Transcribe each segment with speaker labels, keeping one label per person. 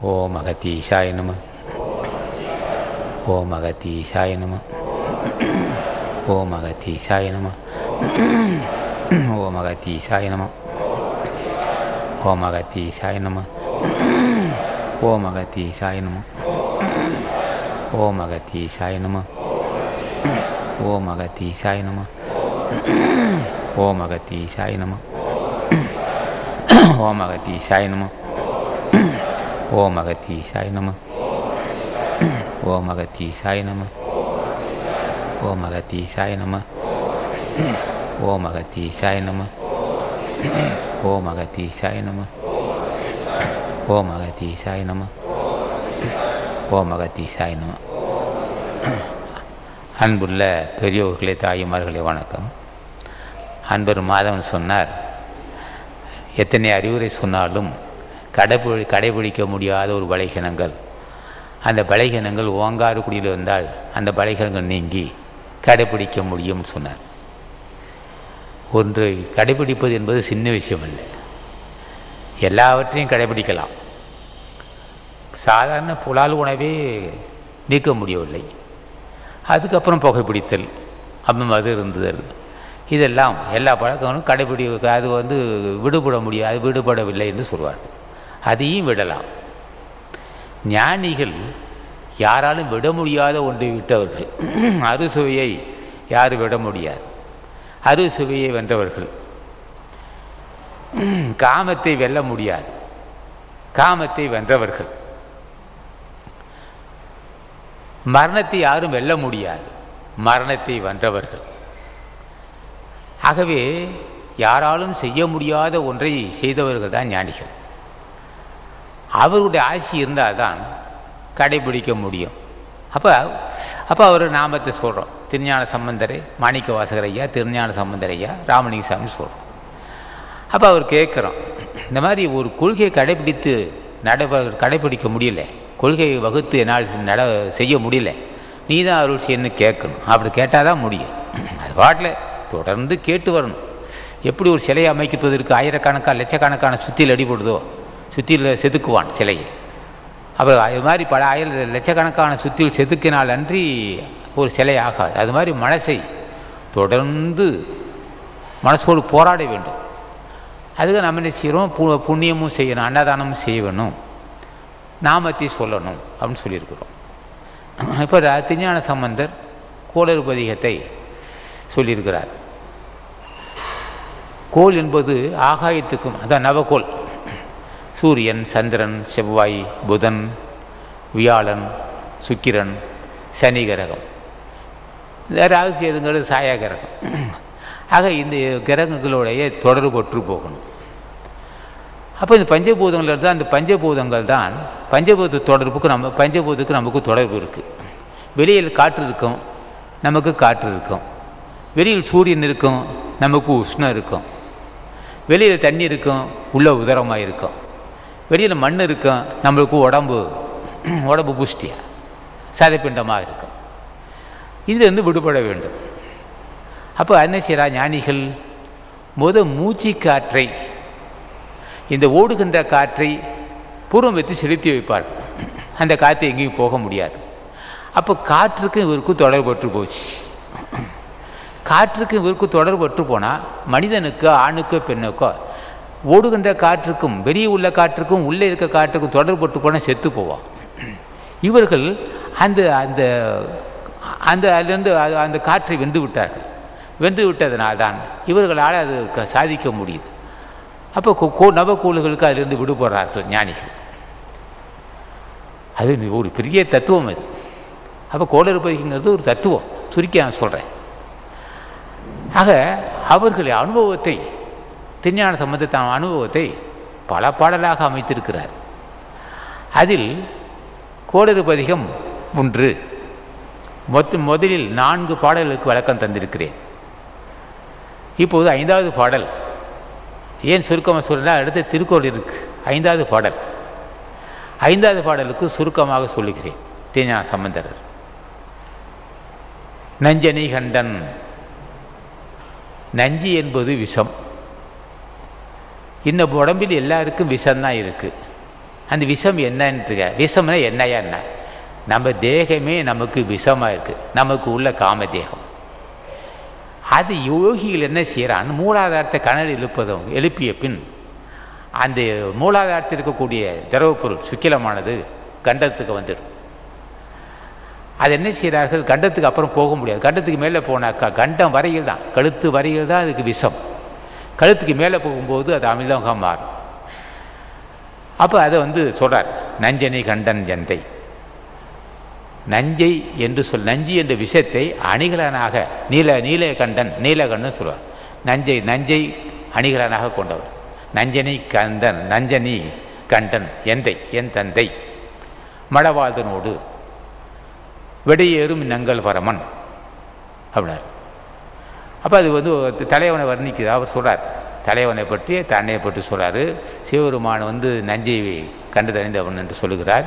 Speaker 1: ஓம் அகத்தீசாய நம. ஓம் அகத்தீசாய நம. ஓம் அகத்தீசாய நம. ஓம் அகத்தீசாய நம. ஓம் அகத்தீசாய நம. ஓம் அகத்தீசாய நம. ஓம் அகத்தீசாய நம. ஓம் அகத்தீசாய நம. ஓம் அகத்தீசாய நம. ஓம் அகத்தீசாய நம. ஓம் அகத்தீசாய நம. ஓம் அகத்தீசாய நம. ஓம் அகத்தீசாய நம. ஓம் அகத்தீசாய நம. ஓம் அகத்தீசாய நம. ஓம் அகத்தீசாய நம. ஓம் அகத்தீசாய நம. அன்புள்ள பெரியோர்களே, தாய்மார்களே, வணக்கம். அன்பர் மாதவன் சொன்னார், எத்தனை அறிவுரை சொன்னாலும் கடைபிடிக்க முடியாத ஒரு பலகீனங்கள், அந்த பலகீனங்கள் ஓங்காரக்குடியில் வந்தால் அந்த பலகீனங்கள் நீங்கி கடைபிடிக்க முடியும்னு சொன்னார். ஒன்றை கடைபிடிப்பது என்பது சின்ன விஷயம் இல்லை. எல்லாவற்றையும் கடைபிடிக்கலாம். சாதாரண புலால் உணவே நீக்க முடியவில்லை. அதுக்கப்புறம் புகைப்பிடித்தல், அப்புறம் மது இருந்துதல், இதெல்லாம் எல்லா பழக்கங்களும் அது விடுபட முடியாது, விடுபடவில்லை என்று சொல்வார். அதையும் விடலாம். ஞானிகள் யாராலும் விட முடியாத ஒன்றை விட்டவர்கள். அறுசுவையை யாரும் விட முடியாது. அறுசுவையை வென்றவர்கள். காமத்தை வெல்ல முடியாது. காமத்தை வென்றவர்கள். மரணத்தை யாரும் வெல்ல முடியாது. மரணத்தை வென்றவர்கள். ஆகவே யாராலும் செய்ய முடியாத ஒன்றை செய்தவர்கள் தான் ஞானிகள். அவருடைய ஆட்சி இருந்தால் தான் கடைபிடிக்க முடியும். அப்போ அவர் நாமத்தை சொல்கிறோம். திருஞான சம்பந்தரை, மாணிக்க வாசகர் ஐயா, திருஞான சம்பந்தர் ஐயா, ராமலிங்கசாமி சொல்கிறோம். அப்போ அவர் கேட்குறோம், இந்த மாதிரி ஒரு கொள்கையை கடைபிடிக்க முடியல, கொள்கையை வகுத்து என்னால் செய்ய முடியல, நீ தான் அருள் செய்யணும்னு கேட்கணும். அப்படி கேட்டால் தான் முடியும். அது பாட்டில் தொடர்ந்து கேட்டு வரணும். எப்படி ஒரு சிலையை அமைப்பதற்கு ஆயிரக்கணக்கான லட்சக்கணக்கான சுத்தியில் அடிபடுதோ, சுத்தியில் செதுக்குவான் சிலையை. அப்புறம் அது மாதிரி பல லட்சக்கணக்கான சுத்தியில் செதுக்கினால் அன்றி ஒரு சிலை ஆகாது. அது மாதிரி மனசை தொடர்ந்து மனசோடு போராட வேண்டும். அதுக்கு நம்ம என்ன செய்கிறோம்? புண்ணியமும் செய்யணும், அன்னதானமும் செய்ய வேணும், நாமத்தை சொல்லணும் அப்படின்னு சொல்லியிருக்கிறோம். இப்போ திருஞான சம்பந்தர் கோளறு பதிகத்தை சொல்லியிருக்கிறார். கோள் என்பது ஆகாயத்துக்கும், அதான் நவகோள், சூரியன், சந்திரன், செவ்வாய், புதன், வியாழன், சுக்கிரன், சனி கிரகம், ராகு கேதுங்கிறது சாயா கிரகம். ஆக இந்த கிரகங்களுடைய தொடர்பற்று போகணும். அப்போ இந்த பஞ்சபூதங்கள் இருந்தால் அந்த பஞ்சபூதங்கள் தான் பஞ்சபூத தொடர்புக்கு பஞ்சபூதத்துக்கு நமக்கு தொடர்பு இருக்குது. வெளியில் காற்று இருக்கும், நமக்கு காற்று இருக்கும். வெளியில் சூரியன் இருக்கும், நமக்கு உஷ்ணம் இருக்கும். வெளியில் தண்ணி இருக்கும், உள்ள உதரமாக இருக்கும். வெளியில் மண் இருக்கும், நம்மளுக்கு உடம்பு புஷ்டியாக சதைப்பிண்டமாக இருக்கும். இதிலிருந்து விடுபட வேண்டும். அப்போ என்ன செய்கிறா ஞானிகள்? மூச்சு காற்றை, இந்த ஓடுகின்ற காற்றை பூர்வம் வைத்து செலுத்தி வைப்பார்கள். அந்த காற்று எங்கேயும் போக முடியாது. அப்போ காற்றுக்கும் இவருக்கும் தொடர்பற்று போச்சு. காற்றுக்கும் இவருக்கும் தொடர்பற்று போனால் மனிதனுக்கு, ஆணுக்கோ பெண்ணுக்கோ, ஓடுகின்ற காற்றுக்கும் வெளியே உள்ள காற்றுக்கும் உள்ளே இருக்க காற்றுக்கும் தொடர்பட்டு போனால் செத்து போவான். இவர்கள் அதிலிருந்து அந்த காற்றை வென்று விட்டார்கள். வென்று விட்டதனால்தான் இவர்களால் அது சாதிக்க முடியுது. அப்போ நவக்கோள்களுக்கு அதிலிருந்து விடுபடுறார்கள் ஞானிகள். அது ஒரு பெரிய தத்துவம் அது. அப்போ கோளறு பதிகங்கிறது ஒரு தத்துவம், சுருக்கி நான் சொல்கிறேன். ஆக அவர்களுடைய அனுபவத்தை, திருஞான சம்பந்தத்தான அனுபவத்தை பல பாடலாக அமைத்திருக்கிறார். அதில் கோளறு பதிகம் 1 முதலில் 4 பாடல்களுக்கு விளக்கம் தந்திருக்கிறேன். இப்போது 5வது பாடல். ஏன் சுருக்கமாக சொல்கிறா? அடுத்த திருக்குறள் இருக்கு, 5வது பாடல். 5வது பாடலுக்கு சுருக்கமாக சொல்லுகிறேன். திருஞான சம்பந்தர் நஞ்சனை கண்டன். நஞ்சு என்பது விஷம். இந்த உடம்பில் எல்லாருக்கும் விஷம்தான் இருக்குது. அந்த விஷம் என்னன்னு விஷம்னா என்னையா என்ன? நம்ம தேகமே நமக்கு விஷமாக இருக்குது, நமக்கு உள்ள காம தேகம். அது யோகிகள் என்ன செய்கிறான், மூலாதாரத்தை கனல் எழுப்பிய பின் அந்த மூலாதாரத்தில் இருக்கக்கூடிய திரவப்பொருள் சுக்கிலமானது கண்டத்துக்கு வந்துடும். அது என்ன செய்கிறார்கள், கண்டத்துக்கு அப்புறம் போக முடியாது. கண்டத்துக்கு மேலே போனாக்கா கண்டம் வரையில் தான், கழுத்து வரையில் தான் அதுக்கு விஷம். கழுத்துக்கு மேலே போகும்போது அது அமிர்தமாக மாறும். அப்போ அதை சொல்கிறார், நஞ்சனை கண்டன் எந்தை. நஞ்சை என்று நஞ்சு என்ற விஷத்தை அணிகலனாக நீலகண்டன் சொல்வார். நஞ்சை அணிகலனாக கொண்டவர் நஞ்சனி கண்டன் எந்தை, என் தந்தை மடவாழ்தனோடு விடையேறும் நங்கள் பரமன் அப்படின்னார். அப்போ அது தலைவனை வர்ணிக்கிறார். அவர் சொல்கிறார், தலைவனை பற்றி தன்னை பற்றி சொல்கிறார். சிவபெருமான் நஞ்சை கண்டு தணிந்தவன் என்று சொல்லுகிறார்.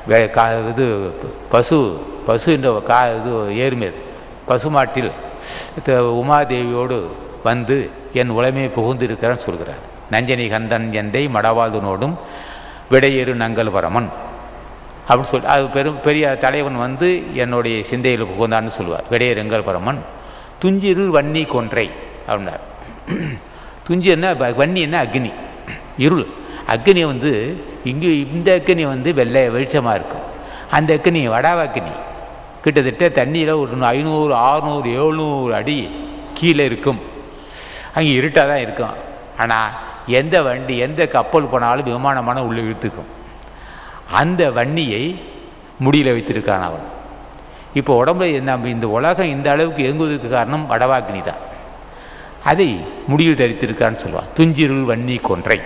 Speaker 1: பசு என்ற ஏறுமேது பசுமாட்டில் உமாதேவியோடு என் உலமையை புகுந்திருக்கிறான்னு சொல்கிறார். நஞ்சனி கண்டன் எந்தை மடவாழ்தனோடும் விடையேறு நங்கள் பரமன் அப்படின்னு சொல்லி அது பெரிய தலைவன் என்னுடைய சிந்தையில் புகுந்தான்னு சொல்லுவார். விடையேறு நங்கள் பரமன் துஞ்சிருள் வன்னி கொன்றை அப்படின்னார். துஞ்சி என்ன, வன்னி என்ன, அக்னி, இருள். அக்னி இங்கே இந்த அக்னி வெளிச்சமாக இருக்கும். அந்த அக்னி வடாவக்னி கிட்டத்தட்ட தண்ணியில் ஒரு 500, 600, 700 அடி கீழே இருக்கும். அங்கே இருட்டாக தான் இருக்கும். ஆனால் எந்த வண்டி எந்த கப்பல் போனாலும் விமானமான உள்ளே இழுத்துக்கும். அந்த வன்னியை முடியில் வைத்திருக்கான் அவன். இப்போ உடம்புல நம்ம இந்த உலகம் இந்த அளவுக்கு இயங்குவதற்கு காரணம் வடவாக்னி தான். அதை முடியில் தரித்திருக்கான்னு சொல்லுவான். துஞ்சிருள் வன்னி கொன்றை.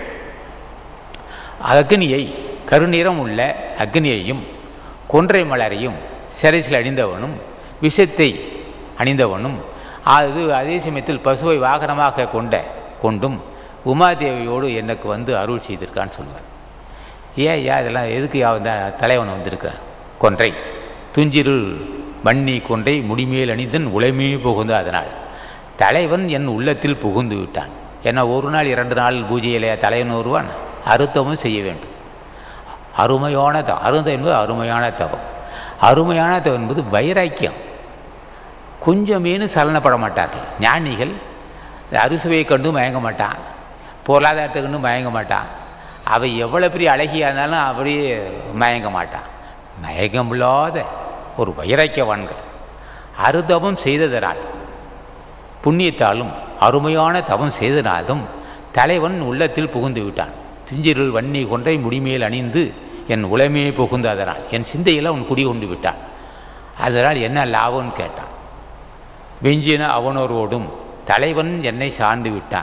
Speaker 1: அக்னியை, கருநிறம் உள்ள அக்னியையும் கொன்றை மலரையும் சிறைசில் அணிந்தவனும் விஷத்தை அணிந்தவனும் அதே சமயத்தில் பசுவை வாகனமாக கொண்டும் உமாதேவியோடு எனக்கு அருள் செய்திருக்கான்னு சொல்லுவார். ஏன் இதெல்லாம் எதுக்கு தலைவன் வந்திருக்கிறான்? கொன்றை துஞ்சிருள் வன்னி கொன்றை முடிமேல் அணிந்தன் உலைமே புகுந்து. அதனால் தலைவன் என் உள்ளத்தில் புகுந்து விட்டான். ஏன்னா ஒரு நாள் 2 நாள் பூஜையிலே தலைவன் வருவான். அருத்தமும் செய்ய வேண்டும். அருமையான தவம். அருந்தம் என்பது அருமையான தவம். அருமையான தவம் என்பது வைராக்கியம். கொஞ்சமேனு சலனப்பட மாட்டார்கள் ஞானிகள். அறுசுவையை கண்டும் மயங்க மாட்டான், பொருளாதாரத்தை கண்டும் மயங்க மாட்டான். அவை எவ்வளோ பெரிய அழகியாக இருந்தாலும் அப்படியே மயங்க மாட்டான். மயக்கமில்லாத ஒரு வைராக்கியவான்கள். அருதவம் செய்ததனால் புண்ணியத்தாலும் அருமையான தவம் செய்தனாலும் தலைவன் உள்ளத்தில் புகுந்து விட்டான். துஞ்சிருள் வன்னி கொன்றை முடிமேல் அணிந்து என் உலமையை புகுந்து. அதனால் என் சிந்தையில் அவன் குடிகொண்டு விட்டான். அதனால் என்ன லாபம்னு கேட்டான். வெஞ்சின அவனோரோடும் தலைவன் என்னை சார்ந்து விட்டான்.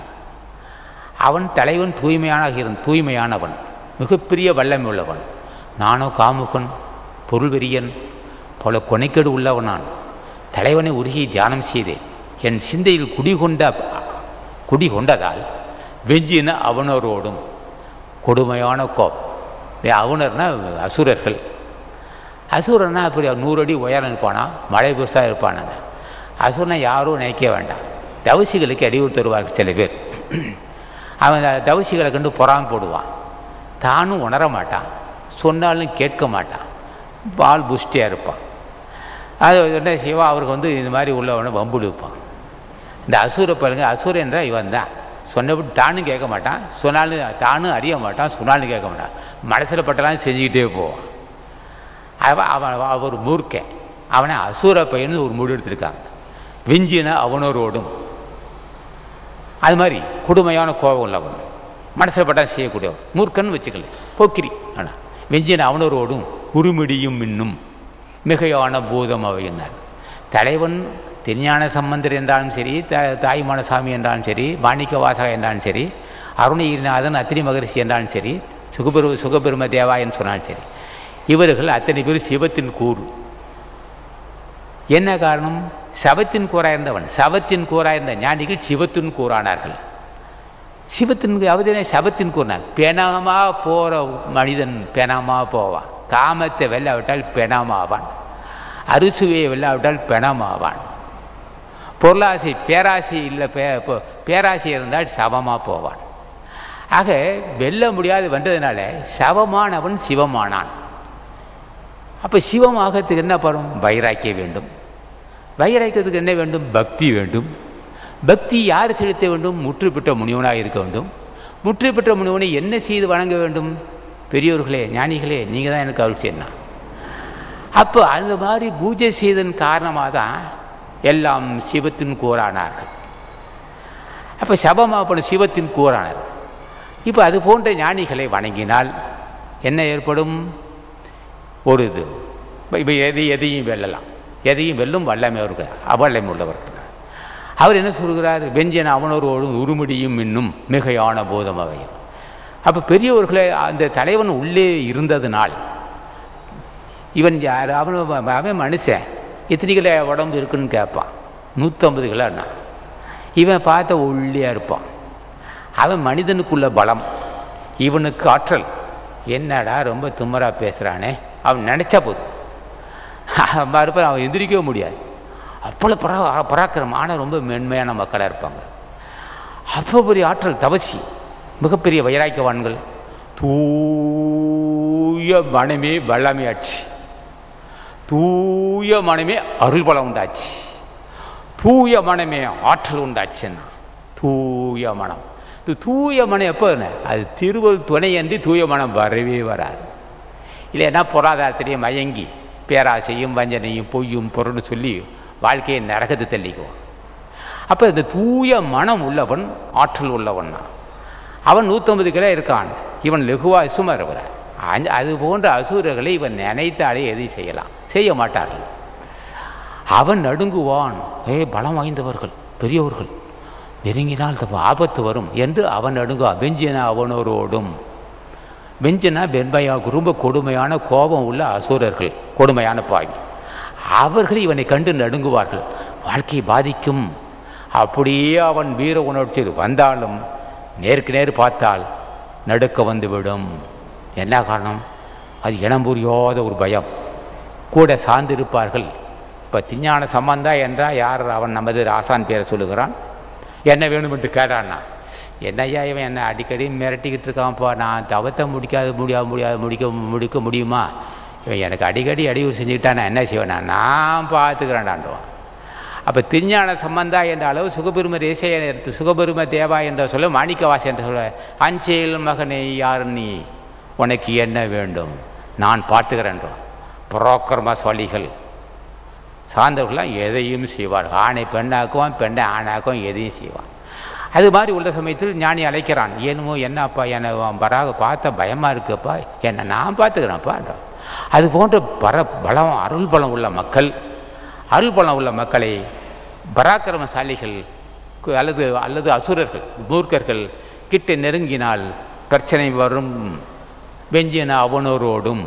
Speaker 1: தலைவன் தூய்மையானவன், மிகப்பெரிய வல்லமை உள்ளவன். நானோ காமுகன், பொருள் வெறியன், பல கொனைக்கேடு உள்ளவனான். தலைவனை உருகி தியானம் செய்தேன். என் சிந்தையில் குடிகொண்டதால் வெஞ்சின அவனரோடும் கொடுமையான கோபம். அவனர்னா அசுரர்கள். அசுரன்னா அப்படி 100 அடி உயரம் இருப்பானா, மழை பெருசாக இருப்பான. அசுரனை யாரும் நினைக்க வேண்டாம். தவசிகளுக்கு அடிவுறு தருவார்கள் சில பேர். அவன் தவசிகளை கண்டு பொறாம போடுவான். தானும் உணர மாட்டான், சொன்னாலும் கேட்க மாட்டான், பால் புஷ்டியாக இருப்பான். அது என்ன செய்வான், அவருக்கு இந்த மாதிரி உள்ளவனை வம்புடு வைப்பான். இந்த அசுர பாருங்க, அசுரன் என்றால் இவன் தான். சொன்னபடி தானும் கேட்க மாட்டான், சொன்னாலும் தானும் அறிய மாட்டான், சொன்னாலும் கேட்க மாட்டான். மனசில் பட்டலாம் செஞ்சுக்கிட்டே போவான். அவன் ஒரு மூர்க்கன். அவனை அசுர பையன்னு ஒரு முடிவு எடுத்திருக்காங்க. வெஞ்சின அவனோரோடும் அது மாதிரி கொடுமையான கோபம் உள்ளவன், மனசில் பட்டால் செய்யக்கூடியவன், மூர்க்கன்னு வச்சுக்கல, போக்கிரி. ஆனால் வெஞ்சின அவனோரோடும் உருமிடியும் இன்னும் மிகையான பூதம் அவையினார். தலைவன் திருஞான சம்பந்தர் என்றாலும் சரி, தாய்மானசாமி என்றாலும் சரி, மாணிக்க வாசகா என்றாலும் சரி, அருணகிரிநாதன் அத்திரி மகரிஷி என்றாலும் சரி, சுகபெரும தேவா என்று சொன்னாலும் சரி, இவர்கள் அத்தனை பேர் சிவத்தின் கூறு. என்ன காரணம்? சவத்தின் கூறாயிருந்தவன், சவத்தின் கூறாயிருந்த ஞானிகள் சிவத்தின் கூறானார்கள். அவதே சவத்தின் கூறினார். பெணமா போகிற மனிதன் பெணமா போவான். காமத்தை வெல்லாவிட்டால் பெணமாவான். அறுசுவையை வெல்லாவிட்டால் பெணமாவான். பொருளாசை பேராசை இல்லை, பேராசை இருந்தால் சவமாக போவான். ஆக வெல்ல முடியாது வந்ததுனால சவமானவன் சிவமானான். அப்போ சிவமாகறதுக்கு என்ன பண்ணும்? வைராக்கியம் வேண்டும். வைராக்கியத்துக்கு என்ன வேண்டும்? பக்தி வேண்டும். பக்தி யார் செலுத்த வேண்டும்? முற்று பெற்ற முனிவனாக இருக்க வேண்டும். முற்று பெற்ற முனிவனை என்ன செய்து வணங்க வேண்டும்? பெரியோர்களே, ஞானிகளே, நீங்கள் தான் எனக்கு அருள் செய்யணும். அப்போ அந்த மாதிரி பூஜை செய்ததன் காரணமாக தான் எல்லாம் சிவத்தின் கூறானார்கள். அப்போ சபமாப்பன சிவத்தின் கூறானார். இப்போ அது போன்ற ஞானிகளை வணங்கினால் என்ன ஏற்படும்? ஒரு இது இப்போ எதையும் வெல்லலாம், எதையும் வெல்லும் வல்லமை அவர்கள், அவல்லமை உள்ளவர்கள். அவர் என்ன சொல்கிறார்? வெஞ்சன் அவனோரோடும் உருமுடியும் இன்னும் மிகையான போதம் அவையும். அப்போ பெரியவர்களை அந்த தலைவன் உள்ளே இருந்ததுனால் இவன் யார்? அவன் மனுஷன், எத்தனை கிலோ உடம்பு இருக்குன்னு கேட்பான். 150 கிலோன்னா. இவன் பார்த்த ஒல்லியாக இருப்பான். அவன் மனிதனுக்குள்ள பலம், இவனுக்கு ஆற்றல். என்னடா ரொம்ப திம்மரா பேசுகிறானே, அவன் நினச்சா போதும் இருப்பான், அவன் எந்திரிக்கவே முடியாது. அவ்வளோ பராக்கிரமான ரொம்ப மென்மையான மக்களாக இருப்பாங்க. அவ்வளோ பெரிய ஆற்றல், தவசி, மிகப்பெரிய வைராக்கியவான்கள். தூய மனமே வல்லமை ஆட்சி, தூய மனமே அருள் பலம் உண்டாச்சு, தூய மனமே ஆற்றல் உண்டாச்சுன்னா தூய மனம். இது தூய மனம் எப்போ? அது திருவள்ளுவர் துணையன்றி தூய மனம் வரவே வராது. இல்லைன்னா பொருளாதாரத்திலேயே மயங்கி பேராசையும் வஞ்சனையும் பொய்யும் பொருள்னு சொல்லி வாழ்க்கையை நரகத்தை தள்ளிக்குவான். அப்போ இந்த தூய மனம் உள்ளவன் ஆற்றல் உள்ளவன். அவன் 150 கிலோ இருக்கான், இவன் லெகுவாக சுமார். அது போன்ற அசுரர்களை இவன் நினைத்தாலே எதையும் செய்யலாம், செய்ய மாட்டார்கள். அவன் நடுங்குவான். பலம் வாய்ந்தவர்கள் பெரியவர்கள் நெருங்கினால் ஆபத்து வரும் என்று அவன் நடுங்குவான். வெஞ்சினா அவனோரோடும். வெஞ்சினா வெண்மையாக ரொம்ப கொடுமையான கோபம் உள்ள அசுரர்கள், கொடுமையான பாவி, அவர்கள் இவனை கண்டு நடுங்குவார்கள். வாழ்க்கையை பாதிக்கும். அப்படியே அவன் வீர உணர்ச்சி வந்தாலும் நேருக்கு நேர் பார்த்தால் நடுக்க வந்துவிடும். என்ன காரணம்? அது இனம் புரியாத ஒரு பயம். கூட சார்ந்திருப்பார்கள். இப்போ திருஞான சம்பந்தா என்றால் யார்? அவன் நமது ஆசான் பேரை சொல்லுகிறான். என்ன வேணும் என்று கேட்டான்னா, என்னையா இவன் என்ன அடிக்கடி மிரட்டிக்கிட்டு இருக்கான்ப்பா, நான் தவத்தை முடிக்க முடியுமா? இவன் எனக்கு அடிக்கடி அடியூர் செஞ்சுக்கிட்டான், நான் என்ன செய்வேனா? நான் பார்த்துக்கிறேன்டான்றான். அப்போ திருஞான சம்பந்தா என்ற அளவு சுகபெரும ரேசைய சுகபெரும தேவா என்ற சொல்ல மாணிக்கவாசி என்று சொல்ல, அஞ்சேல் மகனே யார் நீ, உனக்கு என்ன வேண்டும், நான் பார்த்துக்கிறேன்றான். புரோக்கர்மசாலிகள் சார்ந்தவர்களாம் எதையும் செய்வார்கள். ஆணை பெண்ணாக்குவான், பெண்ணை ஆணாக்குவான், எதையும் செய்வான். அது மாதிரி உள்ள சமயத்தில் ஞானி அழைக்கிறான். ஏனுமோ என்னப்பா, என்னை வராக பார்த்த பயமாக இருக்குப்பா, என்னை நான் பார்த்துக்கிறேன்ப்பான்றான். அது போன்ற பலம், அருள் பலம் உள்ள மக்கள், அருள் பலம் உள்ள மக்களை பராக்கிரமசாலிகள் அல்லது அசுரர்கள், மூர்க்கர்கள் கிட்ட நெருங்கினால் பிரச்சனை வரும். வெஞ்சின அவனோரோடும்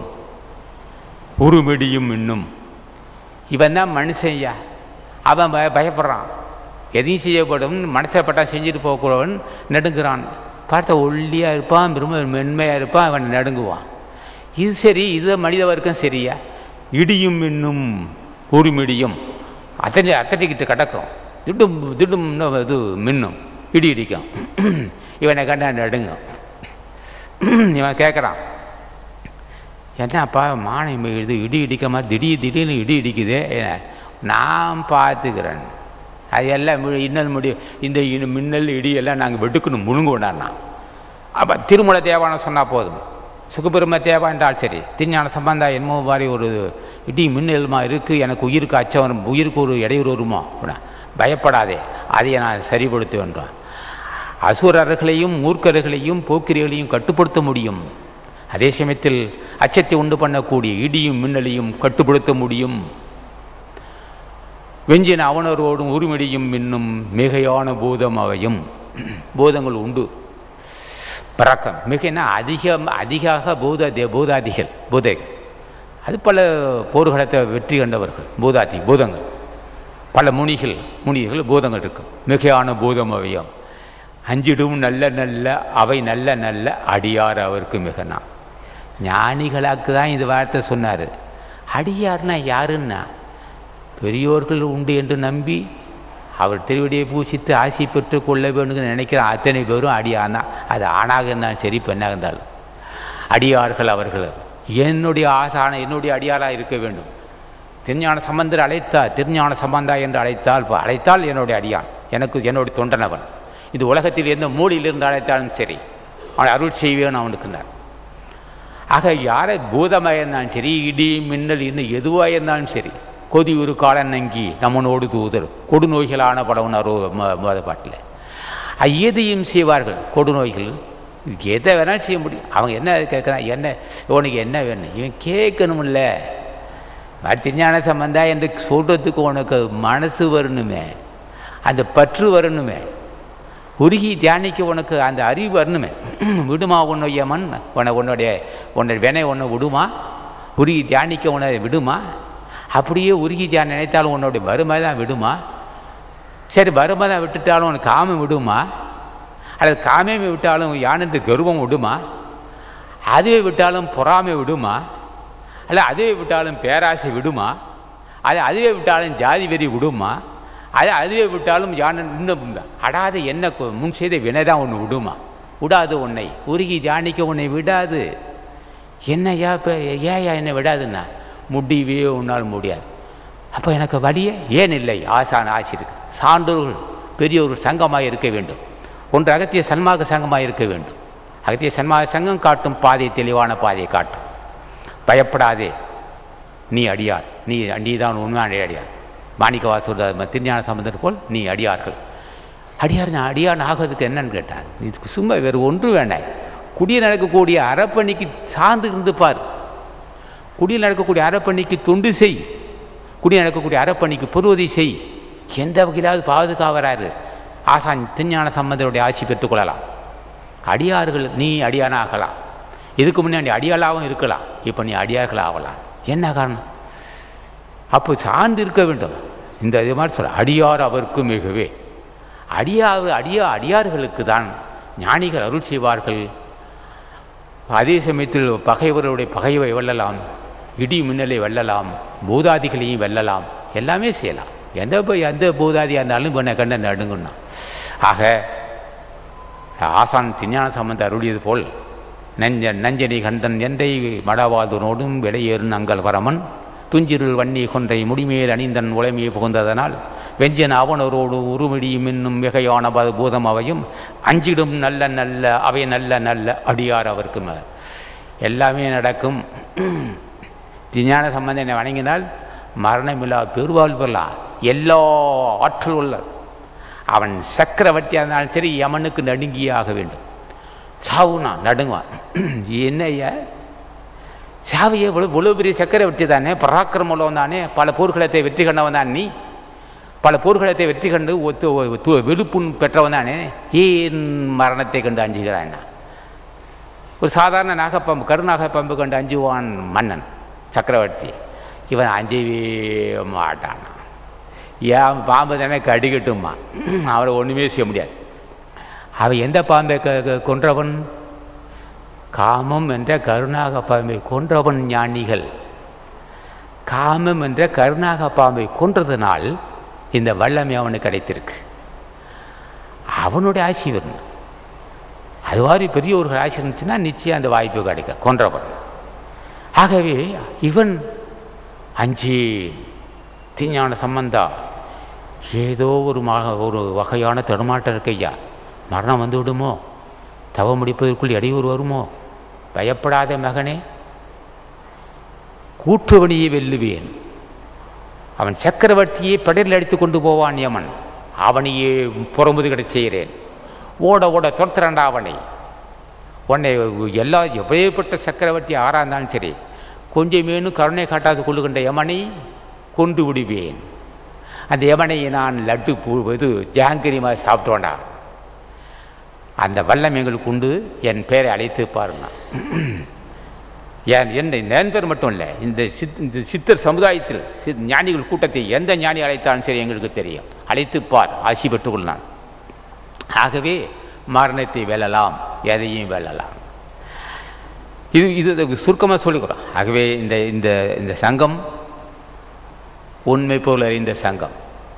Speaker 1: உருமிடியும் இன்னும். இவன் தான் மனுஷன்யா, அவன் பயப்படுறான், எதையும் செய்யப்படும் மனசப்பட்டா செஞ்சுட்டு போகக்கூடவன் நடுங்குறான். பார்த்தா ஒல்லியாக இருப்பான், ரொம்ப மென்மையாக இருப்பான், அவன் நடுங்குவான். இது சரி, இது மனித வர்க்கம் சரியா? இடியும் இன்னும் உருமிடியும் அத்தட்டிக்கிட்டு கிடக்கும், திடும் திடும் இது மின்னும், இடி இடிக்கும். இவனை கண்டா நடுங்கும். இவன் கேட்குறான், என்னப்பா மானம் இது இடி இடிக்கிற மாதிரி திடீர்னு இடி இடிக்குது, நான் பார்த்துக்கிறேன், அது எல்லாம் இன்னல் முடியும், இந்த மின்னல் இடியெல்லாம் நாங்கள் வெட்டுக்கணும் முழுங்குவோண்டான்னா. அப்போ திருமூல தேவானம் சொன்னால் போதும், சுகபெரும தேவா என்றால் சரி, திருஞான சம்பந்தா என்னமோ மாதிரி ஒரு இடி மின்னலுமா இருக்குது, எனக்கு உயிருக்கு அச்சம் வரும், உயிருக்கு ஒரு இடையூறு வருமோ, பயப்படாதே, அதையை நான் சரிப்படுத்துவேன்றான். அசுரர்களையும் மூர்க்கர்களையும் போக்கிரிகளையும் கட்டுப்படுத்த முடியும். அதே சமயத்தில் அச்சத்தை உண்டு பண்ணக்கூடிய இடியும் மின்னலையும் கட்டுப்படுத்த முடியும். வெஞ்சின அவனரோடும் உருமிடியும் இன்னும் மிகையான பூதம் அவையும். பூதங்கள் உண்டு, பறக்கம் மிகனா அதிகாக பூதாதிகள், பூதைகள். அது பல போர்க்களத்தை வெற்றி கண்டவர்கள் பூதங்கள். பல முனிகள் பூதங்கள் இருக்கும். மிகையான பூதம் அவையும். அஞ்சிடும் நல்ல அவை நல்ல அடியார் அவருக்கு மிகனா. ஞானிகளாக்கு தான் இந்த வார்த்தை சொன்னார். அடியார்னா யாருன்னா பெரியோர்கள் உண்டு என்று நம்பி அவர் திருவடியை பூசித்து ஆசி பெற்று கொள்ள வேண்டும்னு நினைக்கிற அத்தனை பேரும் அடியான் தான். அது ஆணாக இருந்தாலும் சரி, பெண்ணாக இருந்தாலும் அடியார்கள் அவர்கள். என்னுடைய ஆசான என்னுடைய அடியாராக இருக்க வேண்டும். திருஞான சம்பந்தர் அழைத்தார், திருஞான சம்பந்தா என்று அழைத்தால் என்னுடைய அடியான், எனக்கு என்னுடைய தொண்டனவன். இது உலகத்தில் எந்த மூலையிலிருந்து அழைத்தாலும் சரி அவனை அருள் செய்வேன் அவனுக்குன்னார். ஆக யாரை பூதமாக இருந்தாலும் சரி, இடி மின்னல் இன்னும் எதுவாக இருந்தாலும் சரி, கொதி ஒரு காலன் நங்கி நம்மனோடு தூதர் கொடுநோய்களான படவன் பாட்டில் எதையும் செய்வார்கள். கொடுநோய்கள் இதுக்கு எதை வேணாலும் செய்ய முடியும். அவங்க என்ன கேட்குறான், என்ன உனக்கு என்ன வேணும், இவன் கேட்கணும்ல. திருஞான சம்பந்தா என்று சொல்கிறதுக்கு உனக்கு மனசு வரணுமே, அந்த பற்று வரணுமே, உருகி தியானிக்க உனக்கு அந்த அறிவு வரணுமே. விடுமா உன்னுடைய மண் உன்னுடைய வினை உன்னை விடுமா? உருகி தியானிக்க உன்னை விடுமா? அப்படியே உருகி தியானம் நினைத்தாலும் உன்னுடைய வறுமை தான் விடுமா? சரி, வறுமை தான் விட்டுட்டாலும் உனக்கு காமம் விடுமா? அல்லது காமையை விட்டாலும் யானென்று கர்வம் விடுமா? அதுவே விட்டாலும் பொறாமை விடுமா? அல்ல அதுவே விட்டாலும் பேராசை விடுமா? அதுவே விட்டாலும் ஜாதி வெறி விடுமா? அதுவே விட்டாலும் இன்னும் அடாத என்ன முன் செய்த வினைதான் ஒன்று விடுமா? விடாது. உன்னை உருகி தியானிக்க உன்னை விடாது. என்னையா இப்போ ஏயா என்னை விடாதுன்னா முடிவே உன்னால் முடியாது. அப்போ எனக்கு வழியே ஏன் இல்லை? ஆசான ஆட்சி இருக்கு. சான்றோர்கள் பெரிய ஒரு சங்கமாக இருக்க வேண்டும். ஒன்று அகத்திய சன்மாக சங்கமாக இருக்க வேண்டும். அகத்திய சன்மாக சங்கம் காட்டும் பாதை தெளிவான பாதையை காட்டும். பயப்படாதே, நீ அடியார், நீ தான் உண்மையான அடியார். மாணிக்கவாசர் திருஞான சம்பந்தர் போல் நீ அடியார்கள். அடியான் ஆகிறதுக்கு என்னன்னு கேட்டான். இதுக்கு சும்மா வேறு ஒன்று வேண்டாம். குடியில் நடக்கக்கூடிய அறப்பணிக்கு சார்ந்து இருந்து பார். குடியில் நடக்கக்கூடிய அறப்பணிக்கு தொண்டு செய். குடியில் நடக்கக்கூடிய அறப்பணிக்கு பொருவதை செய். எந்த வகையிலாவது பாதுகாவராரு ஆசான் திருஞான சம்பந்தருடைய ஆட்சி பெற்றுக்கொள்ளலாம். அடியார்கள் நீ அடியானாகலாம். இதுக்கு முன்னாடி அடியாளாகவும் இருக்கலாம். இப்போ நீ அடியார்கள் ஆகலாம். என்ன காரணம்? அப்போ சார்ந்து இருக்க வேண்டும். இந்த இது மாதிரி சொல்ல அடியார் அவருக்கு மிகவே அடியார்களுக்கு தான் ஞானிகள் அருள் செய்வார்கள். அதே சமயத்தில் பகைவருடைய பகைவை வெல்லலாம், இடி மின்னலை வெல்லலாம், பூதாதிகளையும் வெல்லலாம், எல்லாமே செய்யலாம். எந்த பூதாதியாக இருந்தாலும் பண்ண கண்ட நடுங்கணும். ஆக ஆசான் திருஞான சம்பந்த அருளியது போல் நஞ்சனை கண்டன் எந்தை மடவாதனோடும் விடையேறும் அங்கல் வரமன் துஞ்சிருள் வன்னி கொன்றை முடிமேல் அணிந்தன் உளைமையை புகுந்ததனால் வெஞ்சன் அவனரோடு உருமிடியும் என்னும் மிகையான பூதம் அவையும் அஞ்சிடும் நல்ல அவை நல்ல அடியார் அவருக்கு எல்லாமே நடக்கும். திருஞான சம்பந்தனை வணங்கினால் மரணமில்லா பெருவாழ் பெறலாம். எல்லா ஆற்றல் உள்ள அவன் சக்கரவர்த்தியாக இருந்தாலும் சரி, யமனுக்கு நடுங்கியே ஆக வேண்டும். சாவுனா நடுங்குவான். என்னையா சாவியை இவ்வளோ பெரிய சக்கரவர்த்தி தானே, பராக்கிரமம் தானே, பல போர்க்களத்தை வெற்றி கண்டவன் தான் நீ, பல போர்க்களத்தை வெற்றி கண்டு வெளுப்புண் பெற்றவன் தானே, ஏன் மரணத்தை கண்டு அஞ்சுகிறான்? ஒரு சாதாரண நாகப்பம்பு கருநாகப்பம்பு கண்டு அஞ்சுவான் மன்னன் சக்கரவர்த்தி. இவன் அஞ்சவே மாட்டான். ஏன் பாம்பு தானே கடிக்கட்டுமா, அவரை ஒன்றுமே செய்ய முடியாது. அவன் எந்த பாம்பை கொன்றவன்? காமம் என்ற கருணாக பாம்பை கொன்றவன் ஞானிகள். காமம் என்ற கருணாக பாம்பை கொன்றதுனால் இந்த வல்லமை அவனுக்கு கிடைத்திருக்கு. அவனுடைய ஆட்சி வரணும். அது மாதிரி பெரிய ஒரு ஆட்சி இருந்துச்சுன்னா நிச்சயம் அந்த வாய்ப்பு கிடைக்க கொன்றவன். ஆகவே இவன் அஞ்சு திருஞான சம்பந்தா ஏதோ ஒரு வகையான தடுமாட்டம் இருக்கையா, மரணம் வந்து விடுமோ, தவ முடிப்பதற்குள் இடையூறு வருமோ, பயப்படாத மகனே, கூற்றுவனியை வெல்லுவேன். அவன் சக்கரவர்த்தியை படரில் அடித்து கொண்டு போவான் யமன், அவனையே புறமுதுகிட செய்கிறேன். ஓட துரத்துறாண்டா அவனை. உன்னை எப்பேற்பட்ட சக்கரவர்த்தி ஆறாந்தாலும் சரி, கொஞ்சமேனும் கருணை காட்டாது கொள்ளுகின்ற யமனை கொண்டு விடுவேன். அந்த யமனை நான் லட்டு இது ஜாங்கிரி மாதிரி சாப்பிட்டோண்டா. அந்த வல்லம் எங்களுக்கு உண்டு, என் பேரை அழைத்து பாருங்க. என் பேர் மட்டும் இல்லை, இந்த சித்தர் சமுதாயத்தில் ஞானிகள் கூட்டத்தை எந்த ஞானி அழைத்தாலும் சரி எங்களுக்கு தெரியும். அழைத்துப்பார், ஆசி பெற்றுக்கொள்ளான். ஆகவே மரணத்தை வெல்லலாம், எதையும் வெல்லலாம். இது சுருக்கமாக சொல்லிக்கிறோம். ஆகவே இந்த இந்த சங்கம் உண்மை போல் அறிந்த சங்கம்.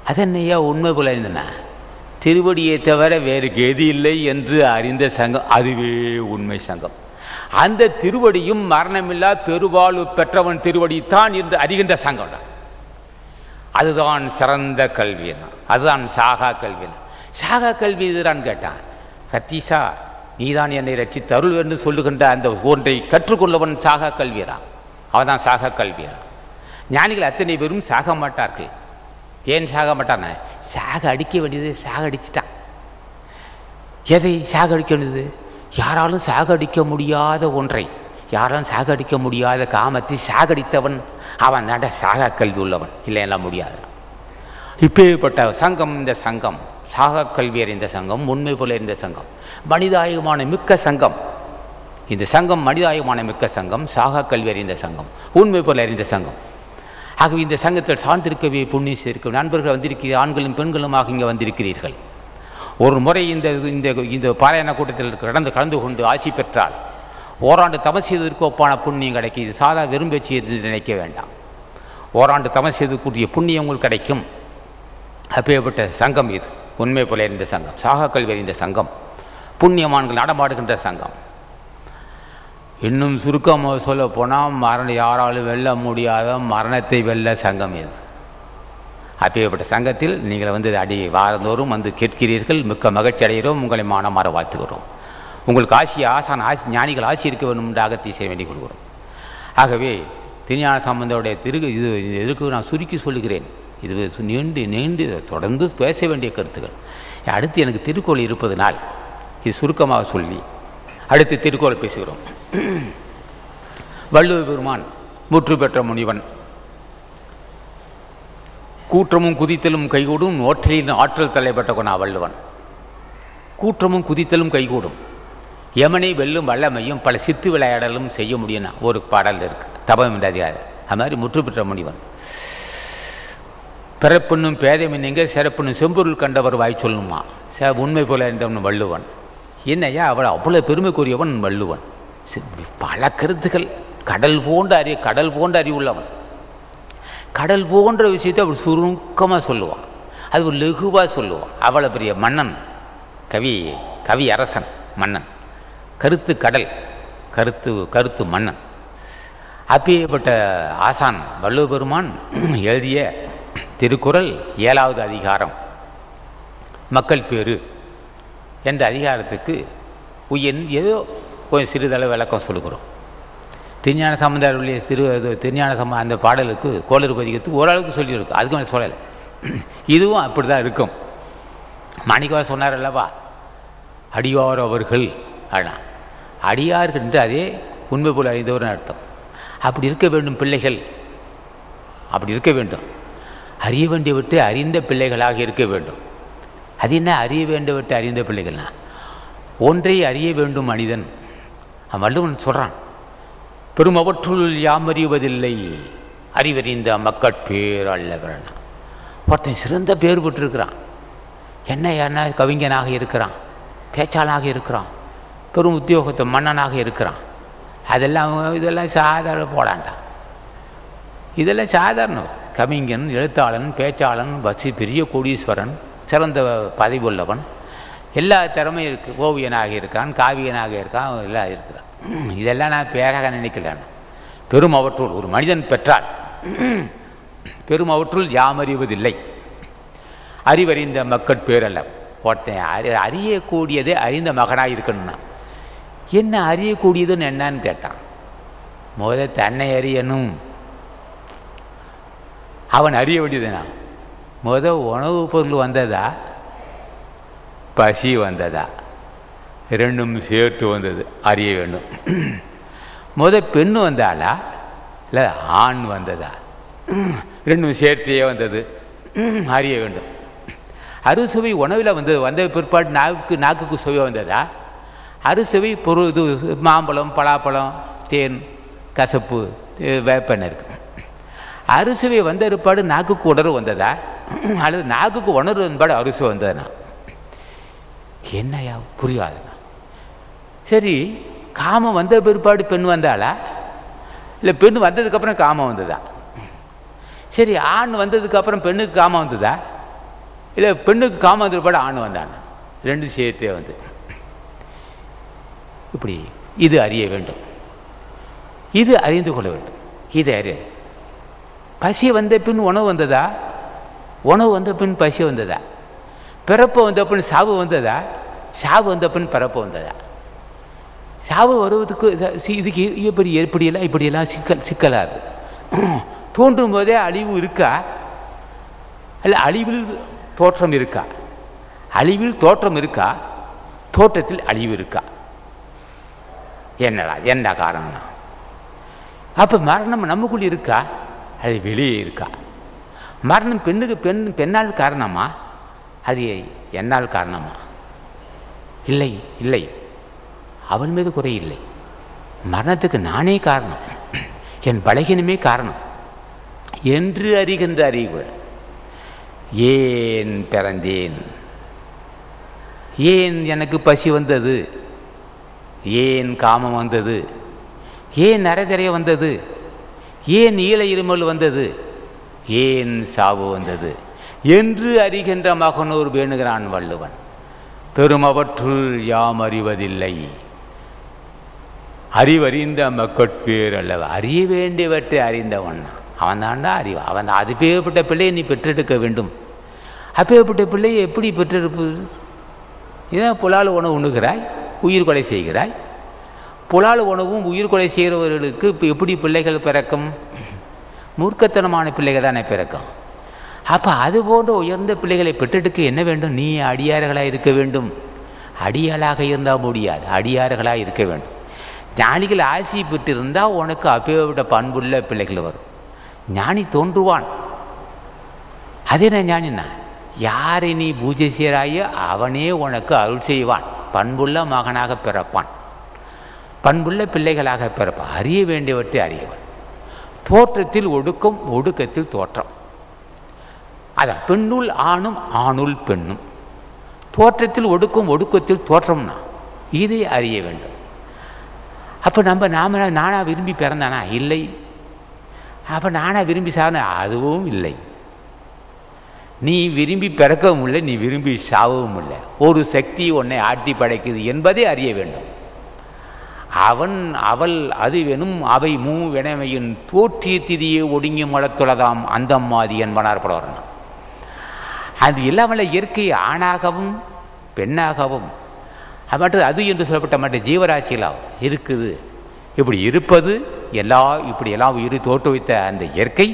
Speaker 1: அதென்னையா உண்மை போல இருந்தன, திருவடியை தவிர வேறு கெதி இல்லை என்று அறிந்த சங்கம் அதுவே உண்மை சங்கம். அந்த திருவடியும் மரணமில்லா பெருவாழ்வு பெற்றவன் திருவடித்தான் என்று அறிகின்ற சங்கம் தான். அதுதான் சிறந்த கல்வி, அதுதான் சாகா கல்வி. சாகா கல்வி இதுதான் கேட்டான். கத்தீசா, நீதான் என்னை ரட்சித்து அருள் என்று சொல்லுகின்ற அந்த ஒன்றை கற்றுக்கொள்ளவன் சாகா கல்வியரா, அவன் தான் சாகா கல்வியரா. ஞானிகள் அத்தனை பேரும் சாக மாட்டார்கள். ஏன் சாக மாட்டான? சாக அடிக்க வேண்டியது சாக அடிச்சிட்டான். எதை சாக அடிக்க வேண்டியது? யாராலும் சாகடிக்க முடியாத ஒன்றை, யாராலும் சாகடிக்க முடியாத காமத்தை சாகடித்தவன் அவன் தாண்ட சாகா கல்வி உள்ளவன். இல்லை, எல்லாம் முடியாது. இப்பேற்பட்ட சங்கம் இந்த சங்கம், சாகா கல்வி அறிந்த சங்கம், உண்மை போல அறிந்த சங்கம், மனிதாயமான மிக்க சங்கம். இந்த சங்கம் மனிதாயமான மிக்க சங்கம், சாகா கல்வி அறிந்த சங்கம், உண்மை போல அறிந்த சங்கம். ஆகவே இந்த சங்கத்தில் சார்ந்திருக்கவே புண்ணியம் சேர்க்க நண்பர்கள் வந்திருக்கிறீர்கள், ஆண்களும் பெண்களுமாக இங்கே வந்திருக்கிறீர்கள். ஒரு முறை இந்த இந்த இந்த பாராயண கூட்டத்தில் கலந்து கொண்டு ஆசி பெற்றால் ஓராண்டு தபம் செய்வதற்கு ஒப்பான புண்ணியம் கிடைக்கும். இது சாதா விரும்பச்சி என்று நினைக்க வேண்டாம். ஓராண்டு தபம் செய்வதற்குரிய புண்ணியம் உங்களுக்கு கிடைக்கும். அப்பேற்பட்ட சங்கம் இது உண்மை போல அறிந்த சங்கம், சாகா கல்வி அறிந்த சங்கம், புண்ணியமான்கள் நடமாடுகின்ற சங்கம். இன்னும் சுருக்கமாக சொல்ல போனால் யாராலும் வெல்ல முடியாத மரணத்தை வெல்ல சங்கம் இது. அப்பேற்பட்ட சங்கத்தில் நீங்கள் வந்து வாரந்தோறும் வந்து கேட்கிறீர்கள். மிக்க மகிழ்ச்சி அடைகிறோம். உங்களை மானமாற வாழ்த்துகிறோம். உங்களுக்கு ஆசான் ஞானிகள் ஆசி இருக்க வேண்டும் என்று அகத்தை செய்ய வேண்டிக் கொள்கிறோம். ஆகவே திருஞான சம்பந்தருடைய இது எதற்கு நான் சுருக்கி சொல்லுகிறேன். இது நீண்டு தொடர்ந்து பேச வேண்டிய கருத்துக்கள். அடுத்து எனக்கு திருக்குறள் இருப்பதனால் இது சுருக்கமாக சொல்லி அடுத்து திருக்குறள் பேசுகிறோம். வள்ளுவ பெருமான் முற்று பெற்ற முனிவன். கூற்றமும் குதித்தலும் கைகூடும், நோற்றலின் ஆற்றல் தலைப்பட்ட கொண்டா வள்ளுவன். கூற்றமும் குதித்தலும் கைகூடும், யமனை வெல்லும் வல்லமையும் பல சித்து விளையாடலும் செய்ய முடியும்னா ஒரு பாடல் இருக்கு, தபம் என்ற அதிகாரம். அது மாதிரி முற்று பெற்ற முனிவன். பிறப்புண்ணும் பேதமின் எங்கே சிறப்புண்ணும் செம்பொருள் கண்டவர் வாய் சொல்லணுமா உண்மை போல இருந்தவன் வள்ளுவன். என்னையா அவள் அவ்வளோ பெருமைக்குரியவன் வள்ளுவன். பல கருத்துக்கள், கடல் போன்ற அறிவுள்ளவன். கடல் போன்ற விஷயத்தை அவள் சுருக்கமாக சொல்லுவான், அது ஒரு லெகுவாக சொல்லுவான். அவ்வளோ பெரிய மன்னன், கவி அரசன் மன்னன், கருத்து கடல், கருத்து மன்னன். அப்பேற்பட்ட ஆசான் வள்ளுவ பெருமான் எழுதிய திருக்குறள் 7வது அதிகாரம் மக்கள் பேறு என்ற அதிகாரத்துக்கு ஏதோ கொஞ்சம் சிறிதளவு விளக்கம் சொல்லுகிறோம். திருஞான சம்பந்தருடைய அந்த பாடலுக்கு கோளறு பதிகத்துக்கு ஓரளவுக்கு சொல்லியிருக்கு, அதுக்கு மேலே சொல்லலை. இதுவும் அப்படி தான் இருக்கும். மாணிக்கவாசர் சொன்னார் அல்லவா, அடியார் அவர்கள் ஆனால் அடியார்கள் என்று அதே உண்மை போல் அறிந்தவர்னு அர்த்தம். அப்படி இருக்க வேண்டும் பிள்ளைகள், அப்படி இருக்க வேண்டும். அறிய வேண்டியவற்றை அறிந்த பிள்ளைகளாக இருக்க வேண்டும். அது என்ன அறிய வேண்டியவற்றை அறிந்த பிள்ளைகள்னா, ஒன்றை அறிய வேண்டும் மனிதன். வள்ளுவன் சொல்கிறான், பெரும் அவற்றுள் யாம் அறிவதில்லை அறிவறிந்த மக்கட் பேர் அல்லவரனா. ஒருத்தன் சிறந்த பேர் பெற்றிருக்கிறான், என்ன கவிஞனாக இருக்கிறான், பேச்சாளாக இருக்கிறான், பெரும் உத்தியோகத்தை மன்னனாக இருக்கிறான். இதெல்லாம் சாதாரண போடாண்டா, இதெல்லாம் சாதாரணம். கவிஞன், எழுத்தாளன், பேச்சாளன், பெரிய கோடீஸ்வரன், சிறந்த பதவி உள்ளவன், எல்லா திறமையும் இருக்குது. ஓவியனாக இருக்கான், காவியனாக இருக்கான், எல்லாம் இருக்கிறான். இதெல்லாம் நான் பேராக நினைக்கிறேன். பெரும் அவற்றுள் ஒரு மனிதன் பெற்றால் பெரும் அவற்றுள் யாம் அறிவதில்லை அறிவறிந்த மக்கள் பேரல்ல. ஒருத்தன் அறியக்கூடியதே அறிந்த மகனாக இருக்கணும்னா என்ன அறியக்கூடியதுன்னு என்னன்னு கேட்டான். தன்னை அறியணும். அவன் அறிய வேண்டியதுனா உணவு பொருள் வந்ததா, பசி வந்ததா, ரெண்டும் சேர்த்து வந்தது அறிய வேண்டும். பெண்ணு வந்தாளா இல்லை ஆண் வந்ததா, ரெண்டும் சேர்த்தே வந்தது அறிய வேண்டும். அறுசுவை உணவில் வந்த பிற்பாடு நாக்குக்கு சுவை வந்ததா, அறுசுவை பொருள் இது மாம்பழம், பலாப்பழம், தேன், கசப்பு, வேப்பெண்ணெய் இருக்கு. அறுசுவை வந்த பிற்பாடு நாக்குக்கு உணர்வு வந்ததா, அல்லது நாக்குக்கு உணர்வு என்பாடு அறுசுவை வந்ததுன்னா என்னையா புரியாதுண்ணா. சரி, காமம் வந்த பிற்பாடு பெண் வந்தாளா, இல்லை பெண் வந்ததுக்கப்புறம் காமம் வந்ததா? சரி, ஆண் வந்ததுக்கப்புறம் பெண்ணுக்கு காமம் வந்ததா? இல்லை பெண்ணுக்கு காமம் வந்துருப்பாடு ஆண் வந்தான், ரெண்டு சேர்த்தே வந்து இப்படி இது அறிய வேண்டும், இது அறிந்து கொள்ள வேண்டும். இது அறிய பசி வந்த பின் உணவு வந்ததா, உணவு வந்த பின் பசி வந்ததா, பிறப்பு வந்த பின் சாவு வந்ததா, சாவு வந்த பின் பிறப்பு வந்ததா? சாவு வருவதுக்கு இதுக்கு இப்படியெல்லாம் சிக்கலாக இருக்குது. தோன்றும் போதே அழிவு இருக்கா, அல்ல அழிவில் தோற்றம் இருக்கா? அழிவில் தோற்றம் இருக்கா, தோற்றத்தில் அழிவு இருக்கா? என்னடா என்ன காரணம்னா, அப்போ மரணம் நமக்குள் இருக்கா, அது வெளியே இருக்கா? மரணம் பெண்ணுக்கு பெண்ணால் காரணமா, அது என்னால் காரணமா? இல்லை இல்லை, அவன் மீது குறை இல்லை. மரணத்துக்கு நானே காரணம், என் பலகீனமே காரணம் என்று அறிகின்ற அறிவு. ஏன் பிறந்தேன், ஏன் எனக்கு பசி வந்தது, ஏன் காமம் வந்தது, ஏன் நரைதரைய வந்தது, ஏன் ஈழ இருமல் வந்தது, ஏன் சாவு வந்தது என்று அறிகின்ற மகனூர் வேணுகிறான் வள்ளுவன். பெருமவற்றுள் யாம் அறிவதில்லை, அறிவறிந்த மக்கட்பேர் அல்லவ. அறிய வேண்டியவற்றை அறிந்தவன் அவன் தாண்டா அறிவு. அவன் அது பேர்பட்ட பிள்ளையை நீ பெற்றெடுக்க வேண்டும். அப்பேற்பட்ட பிள்ளையை எப்படி பெற்றெடுப்பது? இதான் புலால் உணவு உண்ணுகிறாய், உயிர் கொலை செய்கிறாய். புலால் உணவும் உயிர் கொலை செய்கிறவர்களுக்கு இப்போ எப்படி பிள்ளைகள் பிறக்கும்? மூர்க்கத்தனமான பிள்ளைகள் தானே பிறக்கும். அப்போ அது போன்ற உயர்ந்த பிள்ளைகளை பெற்றெடுக்க என்ன வேண்டும்? நீ அடியார்களாக இருக்க வேண்டும். அடியாளாக இருந்தால் முடியாது, அடியார்களாக இருக்க வேண்டும். ஞானிகள் ஆசி பெற்றிருந்தால் உனக்கு அப்பேற்பட்ட பண்புள்ள பிள்ளைகள் வரும். ஞானி தோன்றுவான். அதே நான் ஞானினா யாரை நீ பூஜை செய்கிறாயோ அவனே உனக்கு அருள் செய்வான். பண்புள்ள மகனாக பிறப்பான், பண்புள்ள பிள்ளைகளாக பிறப்பான். அறிய வேண்டியவற்றை அறியவன். தோற்றத்தில் ஒடுக்கம், ஒடுக்கத்தில் தோற்றம். அதான் பெண்ணுள் ஆணும், ஆணுள் பெண்ணும். தோற்றத்தில் ஒடுக்கம், ஒடுக்கத்தில் தோற்றம்னா இதை அறிய வேண்டும். அப்போ நானா விரும்பி பிறந்தானா? இல்லை. அப்போ நானா விரும்பி சாவனா? அதுவும் இல்லை. நீ விரும்பி பிறக்கவும் இல்லை, நீ விரும்பி சாவவும் இல்லை. ஒரு சக்தி உன்னை ஆட்டி படைக்குது என்பதை அறிய வேண்டும். அவன் அவள் அது வெனும் அவை மூ வினைமையின் தோற்றிய திதியை ஒடுங்கி மலத்துளதாம் அந்தம்மாதி என்பனார் படவரணும். அது இல்லாமல் இயற்கை ஆணாகவும் பெண்ணாகவும் மற்றது அது என்று சொல்லப்பட்ட மற்ற ஜீவராசிகளாக இருக்குது. இப்படி இருப்பது இப்படி எல்லாம் உயிரை தோற்றுவித்த அந்த இயற்கை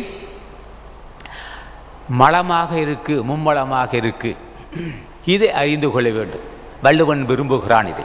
Speaker 1: மலமாக இருக்கு, மும்மலமாக இருக்கு. இதை அறிந்து கொள்ள வேண்டும். வள்ளுவன் விரும்புகிறான் இதை.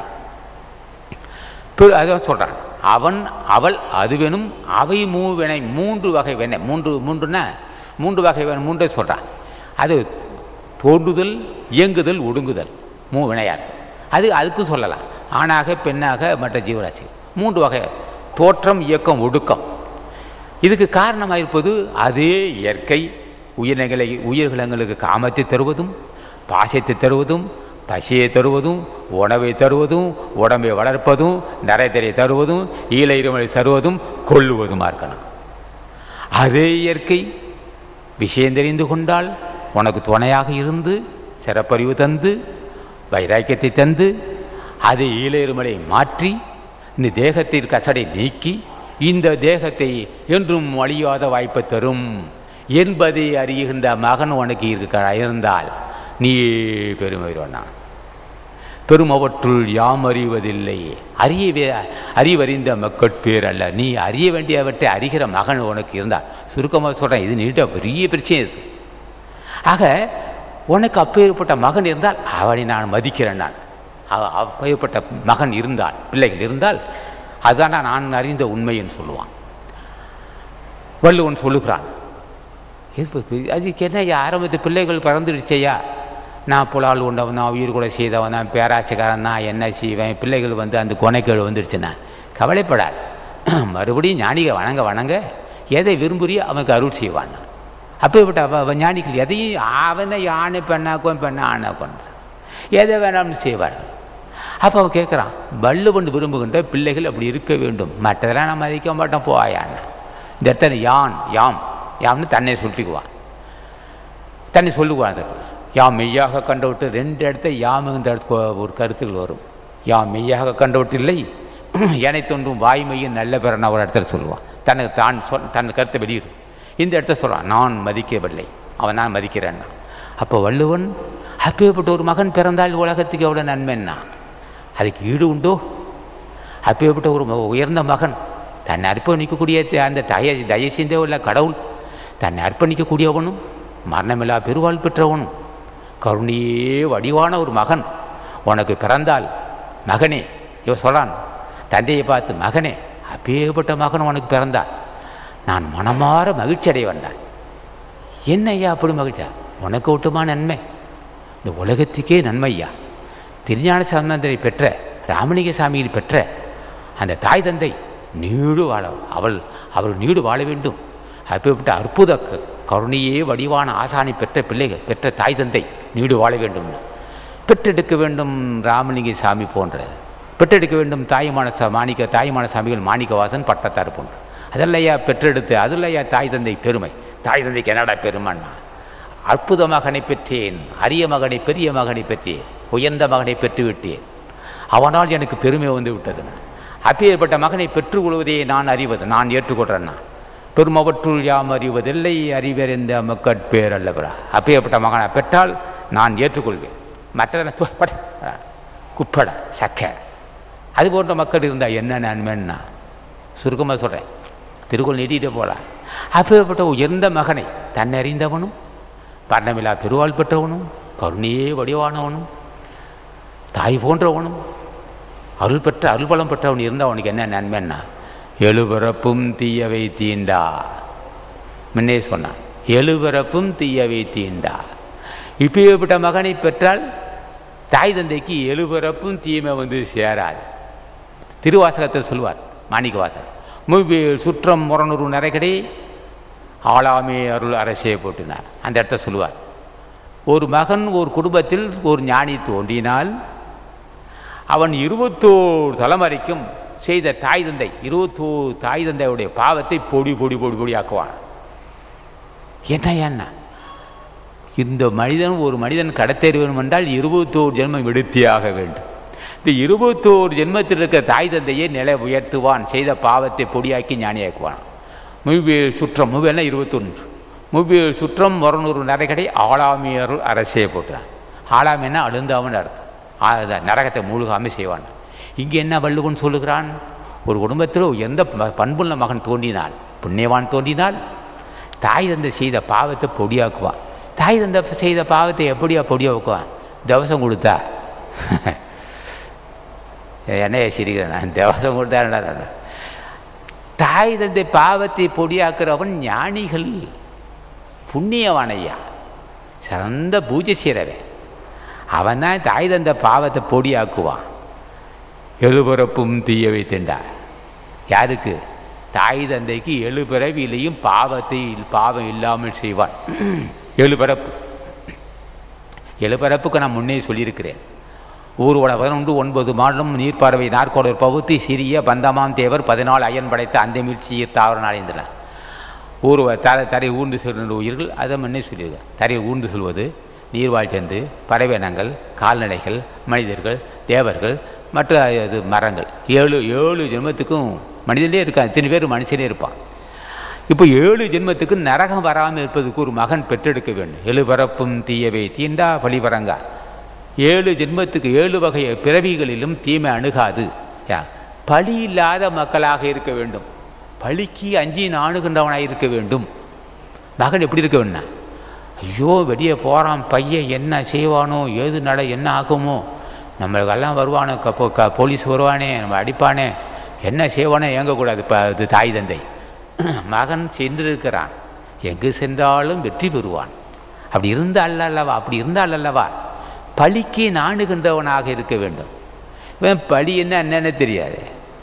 Speaker 1: அதான் சொல்றான், அவன் அவள் அதுவெனும் அவை மூவினை, மூன்று வகை வினை, மூன்று வகை வினை, மூன்றை சொல்றான். அது தோன்றுதல், இயங்குதல், ஒடுங்குதல், மூவினையார். அதுக்கு சொல்லலாம். ஆணாக பெண்ணாக மற்ற ஜீவராசி மூன்று வகை. தோற்றம், இயக்கம், ஒடுக்கம். இதுக்கு காரணமாக இருப்பது அதே இயற்கை. உயிர்களுக்கு காமத்தை தருவதும், பாசத்தை தருவதும், பசியை தருவதும், உணவை தருவதும், உடம்பை வளர்ப்பதும், நரைதரை தருவதும், ஈழ இருமலை தருவதும், கொல்லுவதுமா இருக்கணும். அதே இயற்கை விஷயம் தெரிந்து கொண்டால் உனக்கு துணையாக இருந்து சிறப்பறிவு தந்து வைராக்கியத்தை தந்து அது ஈழ இருமலை மாற்றி இந்த தேகத்தின் கசடை நீக்கி இந்த தேகத்தை என்றும் அழியாத வாய்ப்பை தரும் என்பதை அறிகின்ற மகன் உனக்கு இருந்தால் நீயே பெருமைனா. பெருமவற்றுள் யாம் அறிவதில்லை, அறிவறிந்த மக்கட்பேர் அல்ல. நீ அறிய வேண்டியவற்றை அறிகிற மகன் உனக்கு இருந்தால், சுருக்கமாக சொல்கிறேன், இது நீட்டாக பெரிய பிரச்சனை இது. ஆக உனக்கு அப்பேற்பட்ட மகன் இருந்தால் அவனை நான் மதிக்கிறேன். நான் அப்பேற்பட்ட மகன் இருந்தால், பிள்ளைகள் இருந்தால் அதுதான் நான் அறிந்த உண்மைன்னு சொல்லுவான். வள்ளுவன் சொல்லுகிறான். அதுக்கு என்ன ஆரம்பத்து பிள்ளைகள் பிறந்துடுச்சையா, நான் புலால் உண்டவன், நான் உயிர் கூட செய்தவன், நான் பேராசைக்காரன், நான் என்ன செய்வேன், பிள்ளைகள் வந்து அந்த கொனைக்கேடு வந்துடுச்சுன்னா கவலைப்படாது. மறுபடியும் ஞானிகள் வணங்க வணங்க எதை விரும்புறியோ அவனுக்கு அருள் செய்வான். அப்பேற்பட்ட ஞானிகள் எதையும் அவனை யானை பெண்ணாக்கும், பெண்ணை ஆணாக்கும், எதை வேணாம்னு செய்வார். அப்போ அவன் கேட்குறான், வள்ளுவன் விரும்புகின்ற பிள்ளைகள் அப்படி இருக்க வேண்டும், மற்றதெல்லாம் நான் மதிக்க மாட்டோம் போயான்னு. இந்த இடத்துல யாம்னு தன்னை சொல்லிக்குவான், தன்னை சொல்லுவான். அதுக்கு யாம் மெய்யாக கண்டுவிட்டு 2 இடத்த யாமுகின்ற ஒரு கருத்துகள் வரும். யாம் மெய்யாக கண்டுவிட்டு இல்லை எனை தோன்றும் வாய்மையும் நல்ல பிறன ஒரு இடத்துல சொல்லுவான். தன் கருத்தை வெளியிடும். இந்த இடத்த சொல்கிறான், நான் மதிக்கவில்லை, அவன் நான் மதிக்கிறேன்னா. அப்போ வள்ளுவன் அப்பேற்பட்ட ஒரு மகன் பிறந்தால் உலகத்துக்கு எவ்வளோ நன்மைன்னா அதுக்கு ஈடு உண்டோ? அப்பேற்பட்ட ஒரு உயர்ந்த மகன், தன்னை அர்ப்பணிக்கக்கூடிய அந்த தயசிந்தே உள்ள கடவுள், தன்னை அர்ப்பணிக்கக்கூடியவனும் மரணமில்லா பெருவாள் பெற்றவனும் கருணையே வடிவான ஒரு மகன் உனக்கு பிறந்தால் மகனே, இவன் சொல்கிறான் தந்தையை பார்த்து, மகனே அப்பேற்பட்ட மகன் உனக்கு பிறந்தால் நான் மனமாற மகிழ்ச்சி அடைய வந்தான். என்ன ஐயா அப்படி மகிழ்ச்சியா? உனக்கு ஒட்டுமா நன்மை, இந்த உலகத்துக்கே நன்மையா. திருஞான சம்பந்தரை பெற்ற ராமலிங்க சாமியை பெற்ற அந்த தாய் தந்தை நீடு வாழ அவள் நீடு வாழ வேண்டும். அப்பேற்பட்ட அற்புத கருணையே வடிவான ஆசானை பெற்ற பிள்ளைகள் பெற்ற தாய் தந்தை நீடு வாழ வேண்டும். பெற்றெடுக்க வேண்டும் ராமலிங்க சாமி போன்ற, பெற்றெடுக்க வேண்டும் தாய்மான சாமிகள் மாணிக்கவாசன் பட்டத்தார் போன்ற. அதல்லையா பெற்றெடுத்து, அதுலையா தாய் தந்தை பெருமை. தாய் தந்தைக்கு என்னடா பெருமைன்னா, அற்புத மகனை பெற்றேன், அரிய மகனை பெரிய மகனை பெற்றேன், உயர்ந்த மகனை பெற்றுவிட்டேன், அவனால் எனக்கு பெருமை வந்து விட்டது. அப்பேற்பட்ட மகனை பெற்றுக்கொள்வதே நான் அறிவது, நான் ஏற்றுக்கொள்றேன்னா. பெருமவற்றுள் யாம் அறிவதில்லை, அறிவறிந்த மக்கட்பேர் அல்லவரா. அப்பேற்பட்ட மகனை பெற்றால் நான் ஏற்றுக்கொள்வேன். மற்ற குப்பட சக்க அது போன்ற மக்கள் இருந்தால் என்ன நன்மைன்னா, சுருக்கமாக சொல்கிறேன், திருக்குறள் நீட்டிகிட்டே போகலாம். அப்பேற்பட்ட உயர்ந்த மகனை தன்னை அறிந்தவனும் பரணமில்லா பெருவாள் பெற்றவனும் கருணையே வடிவானவனும் தாய் போன்றவனும் அருள்பலம் பெற்றவன் இருந்தால் அவனுக்கு என்ன நன்மைன்னா, எழுபிறப்பும் தீயவை தீண்டா. முன்னே சொன்னான், எழுபிறப்பும் தீயவை தீண்டா. இப்பேற்பட்ட மகனை பெற்றால் தாய் தந்தைக்கு எழுபிறப்பும் தீமை வந்து சேராது. திருவாசகத்தை சொல்வார் மாணிக்கவாசகர், மூவேல் சுற்றம் முரணூறு நரைக்கடை ஆளாமே அருள் அரசே போட்டினார். அந்த இடத்த சொல்லுவார், ஒரு மகன் ஒரு குடும்பத்தில் ஒரு ஞானி தோன்றினால் அவன் 21 தலைமுறைக்கும் செய்த தாய் தந்தை 21 தாய் தந்தையுடைய பாவத்தை பொடி பொடி பொடி பொடி ஆக்குவான். என்ன இந்த ஒரு மனிதன் கடத்தேறி வேணும் என்றால் 21 ஜென்மம் எடுத்தியாக வேண்டும். இந்த 21 ஜென்மத்தில் இருக்க தாய் தந்தையை நிலை உயர்த்துவான், செய்த பாவத்தை பொடியாக்கி ஞானியாக்குவான். மூவேல் சுற்றம், மூவேல்னா 21, மூவேல் சுற்றம் முரணூறு நரைக்கடை ஆளாமியருள் அரசே போட்டான். ஆளாமின்னா அழுந்தாமன்னு அர்த்தம். நரகத்தை மூழ்காமல் செய்வான். இங்கே என்ன வள்ளுவன் சொல்லுகிறான், ஒரு குடும்பத்தில் எந்த பண்புள்ள மகன் தோன்றினால், புண்ணியவான் தோன்றினால் தாய் தந்தை செய்த பாவத்தை பொடியாக்குவான். தாய் தந்தை செய்த பாவத்தை எப்படியா பொடியாக்குவான்? தவசம் கொடுத்தா என்னைய சிரிக்கிறேன், தவசம் கொடுத்தா. தாய் தந்தை பாவத்தை பொடியாக்குறவன் ஞானிகள், புண்ணியவானையா, சிறந்த பூஜை செய்கிறவன். அவன் தான் தாய் தந்தை பாவத்தை பொடியாக்குவான். எழுபிறப்பும் தீயவை திண்டா. யாருக்கு? தாய் தந்தைக்கு 7 பிறவியிலையும் பாவம் இல்லாமல் செய்வான். 7 பிறப்பு. 7 பிறப்புக்கு நான் முன்னே சொல்லியிருக்கிறேன். ஊர்வல 11 9 மாடலும் நீர்ப்பார்வை நாற்கோடர் பகுத்தி சிறிய பந்தமாம் தேவர் 14 அயன் படைத்த அந்த மீழ்ச்சியை தாவர நாளைந்தன. தரை ஊர்ந்து செல்கின்ற உயிர்கள் அதை முன்னே சொல்லியிருக்கேன். தரையை ஊர்ந்து செல்வது நீர்வாழ் சந்து, பறவையினங்கள், கால்நடைகள், மனிதர்கள், தேவர்கள், மற்ற மரங்கள். 7 ஜென்மத்துக்கும் மனிதனே இருக்கான். இத்தனை பேர் மனுஷனே இருப்பான். இப்போ 7 ஜென்மத்துக்கு நரகம் வராமல் இருப்பதுக்கு ஒரு மகன் பெற்றெடுக்க வேண்டும். 7 பிறப்பும் தீயவை தீண்டா பழிபரங்கா. 7 ஜென்மத்துக்கு 7 வகை பிறவிகளிலும் தீமை அணுகாது. பழி இல்லாத மக்களாக இருக்க வேண்டும். பழிக்கு அஞ்சி நாணுகின்றவனாக இருக்க வேண்டும். மகன் எப்படி இருக்க வேணும்னா, ஐயோ வெளியே போகிறான் பையன், என்ன செய்வானோ, ஏது என்ன ஆகுமோ, நம்மளுக்கெல்லாம் வருவானோ, போலீஸ் வருவானே, நம்ம அடிப்பானே, என்ன செய்வானோ இயங்கக்கூடாது. இப்போ இது தாய் தந்தை. மகன் சென்றிருக்கிறான், எங்கு சென்றாலும் வெற்றி பெறுவான். அப்படி இருந்தால் அல்லவா பழிக்கு நாணுகின்றவனாக இருக்க வேண்டும். இவன் பழி என்னன்னு தெரியாது.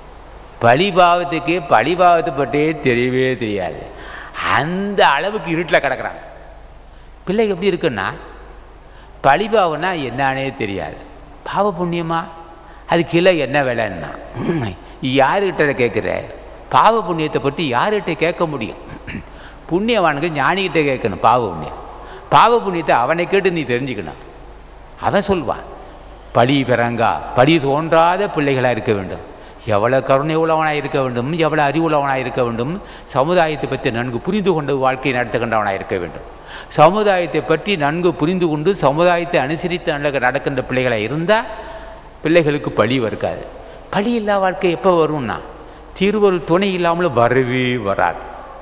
Speaker 1: பழிபாவத்தை பற்றே தெரியவே தெரியாது. அந்த அளவுக்கு இருட்டில் கிடக்கிறான். பிள்ளை எப்படி இருக்குன்னா, பழிபாவம்னா என்னன்னே தெரியாது. பாவ புண்ணியமா அது கீழே என்ன வேலைன்னா, யாருக்கிட்ட கேட்குற? பாவ புண்ணியத்தை பற்றி யார்கிட்ட கேட்க முடியும்? புண்ணியவானுக்கு ஞானிகிட்ட கேட்கணும். பாவ புண்ணியம் பாவ புண்ணியத்தை அவனை கேட்டு நீ தெரிஞ்சுக்கணும். அவன் சொல்வான், பழி பிறங்கா பழி தோன்றாத பிள்ளைகளாக இருக்க வேண்டும், எவ்வளோ கருணை உள்ளவனாக இருக்க வேண்டும், எவ்வளோ அறிவுள்ளவனாக இருக்க வேண்டும், சமுதாயத்தை பற்றி நன்கு புரிந்து கொண்டு வாழ்க்கையை நடத்துகின்றவனாக இருக்க வேண்டும். சமுதாயத்தை பற்றி நன்கு புரிந்து கொண்டு சமுதாயத்தை அனுசரித்து நடக்கின்ற பிள்ளைகளாக இருந்தால் பிள்ளைகளுக்கு பழி வருக்காது. பழி இல்லா வாழ்க்கை எப்போ வரும்னா திருவருள் துணை இல்லாமல் வரவே வராது.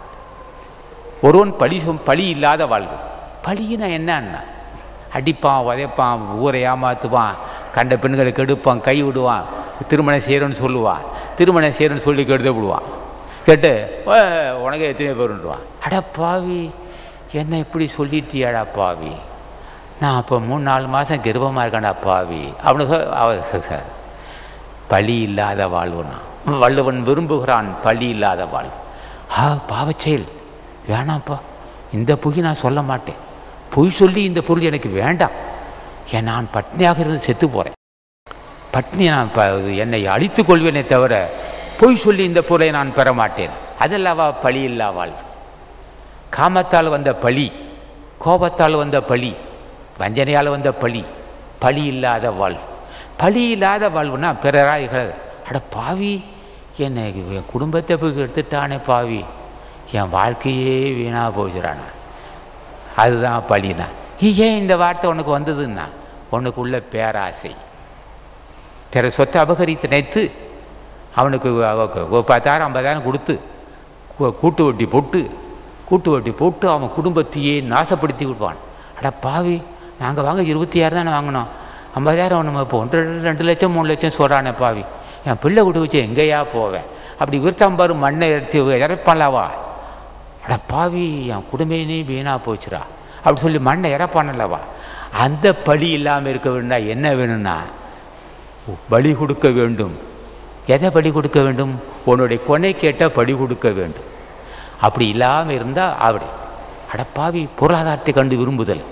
Speaker 1: ஒருவன் பழி இல்லாத வாழ்வு. பழினா என்னன்னா அடிப்பான், உதைப்பான், ஊரை ஏமாற்றுவான், கண்ட பெண்களை கெடுப்பான், கை விடுவான், திருமணம் செய்கிறோன்னு சொல்லுவான், திருமணம் செய்கிறோன்னு சொல்லி கெடுத்து விடுவான், கேட்டு உனக்கு எத்தனை பேருன்றான். அடப்பாவி, என்ன இப்படி சொல்லிட்டியாடா பாவி, நான் அப்போ 3-4 மாதம் கர்ப்பமாக இருக்கேன்டா பாவி அப்படின்னு பழி இல்லாத வாழ்வுனா வள்ளுவன் விரும்புகிறான் பழி இல்லாத வாழ்வு. பாவச்செயல் வேணாம்ப்பா, இந்த பொய் நான் சொல்ல மாட்டேன், பொய் சொல்லி இந்த பொருள் எனக்கு வேண்டாம், ஏன் நான் பட்னியாக இருந்து செத்து போகிறேன், பட்னி நான் என்னை அழித்து கொள்வேனே தவிர பொய் சொல்லி இந்த பொருளை நான் பெற மாட்டேன். அதல்லவா பழி இல்லா வாழ்வு. காமத்தால் வந்த பழி, கோபத்தால் வந்த பழி, வஞ்சனையால் வந்த பழி, பழி இல்லாத வாழ்வு. பழி இல்லாத வாழ்வுனா பிறராக அட பாவி, என்னை என் குடும்பத்தை போய் எடுத்துட்டானே பாவி, என் வாழ்க்கையே வீணாக போச்சுறானா, அதுதான் பழினா. ஏன் இந்த வார்த்தை உனக்கு வந்ததுன்னா உனக்கு உள்ள பேராசை. பிற சொத்தை அபகரித்து நினைத்து அவனுக்கு 10,000-50,000 கொடுத்து கூட்டு வட்டி போட்டு அவன் குடும்பத்தையே நாசப்படுத்தி விடுவான். அட பாவி, நாங்கள் வாங்க 26 தானே வாங்கினோம், 50,000 நம்ம இப்போ 2 லட்சம் 3 லட்சம் சொல்கிறானே பாவி, என் பிள்ளை கொடுத்து வச்சு எங்கேயா போவேன், அப்படி விருத்தாம்பாரு மண்ணை எடுத்து இறப்பான்லவா, அட பாவி என் குடும்பமே வீணாக போச்சுரா அப்படி சொல்லி மண்ணை இறப்பானல்லவா. அந்த பழி இல்லாமல் இருக்க வேணும்னா என்ன வேணும்னா பலி கொடுக்க வேண்டும். எதை பலி கொடுக்க வேண்டும்? உன்னுடைய கொனை கேட்ட பலி கொடுக்க வேண்டும். அப்படி இல்லாமல் இருந்தால் அப்படி அடப்பாவி பொருளாதாரத்தை கண்டு விரும்புதல்,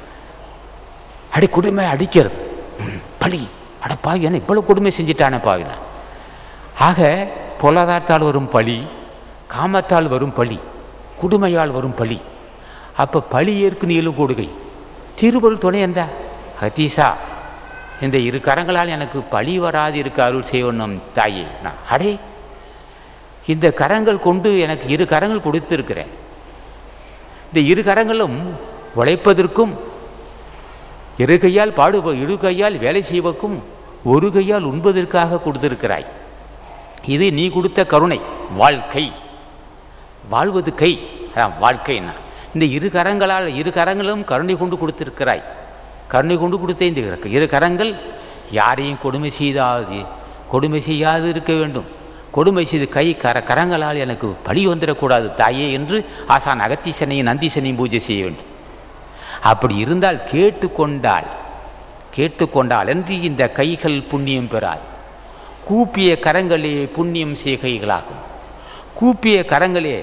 Speaker 1: கொடுமை அடிக்கிறது, பழி, அடப்பாவி என்ன இவ்வளோ கொடுமை செஞ்சிட்டானே பாவினா. ஆக பொருளாதாரத்தால் வரும் பழி, காமத்தால் வரும் பழி, கொடுமையால் வரும் பழி. அப்போ பழி ஏற்கு நீளும் கொடுகை, திருவருள் துணை எந்த ஹதீசா, இந்த 2 கரங்களால் எனக்கு பழி வராது இருக்க அருள் செய்யணும் தாயே. நான் இந்த கரங்கள் கொண்டு எனக்கு 2 கரங்கள் கொடுத்திருக்கிறேன், இந்த 2 கரங்களும் உழைப்பதற்கும் 2 கையால் பாடுப 2 கையால் வேலை செய்வதற்கும் 1 கையால் உண்பதற்காக கொடுத்திருக்கிறாய். இது நீ கொடுத்த கருணை. வாழ்க்கை வாழ்வது கை, அதான் வாழ்க்கைன்னா. இந்த 2 கரங்களால் 2 கரங்களும் கருணை கொண்டு கொடுத்திருக்கிறாய். கருணை கொண்டு கொடுத்த இந்த 2 கரங்கள் யாரையும் கொடுமை செய்யாது இருக்க வேண்டும். கொடுமை செய்து கரங்களால் எனக்கு பழி வந்துடக்கூடாது தாயே என்று ஆசான் அகத்தீசனையும் நந்தீசனையும் பூஜை செய்ய வேண்டும். அப்படி இருந்தால் கேட்டுக்கொண்டால் என்று இந்த கைகள் புண்ணியம் பெறாது. கூப்பிய கரங்களே புண்ணியம் செய்ய கைகளாகும். கூப்பிய கரங்களே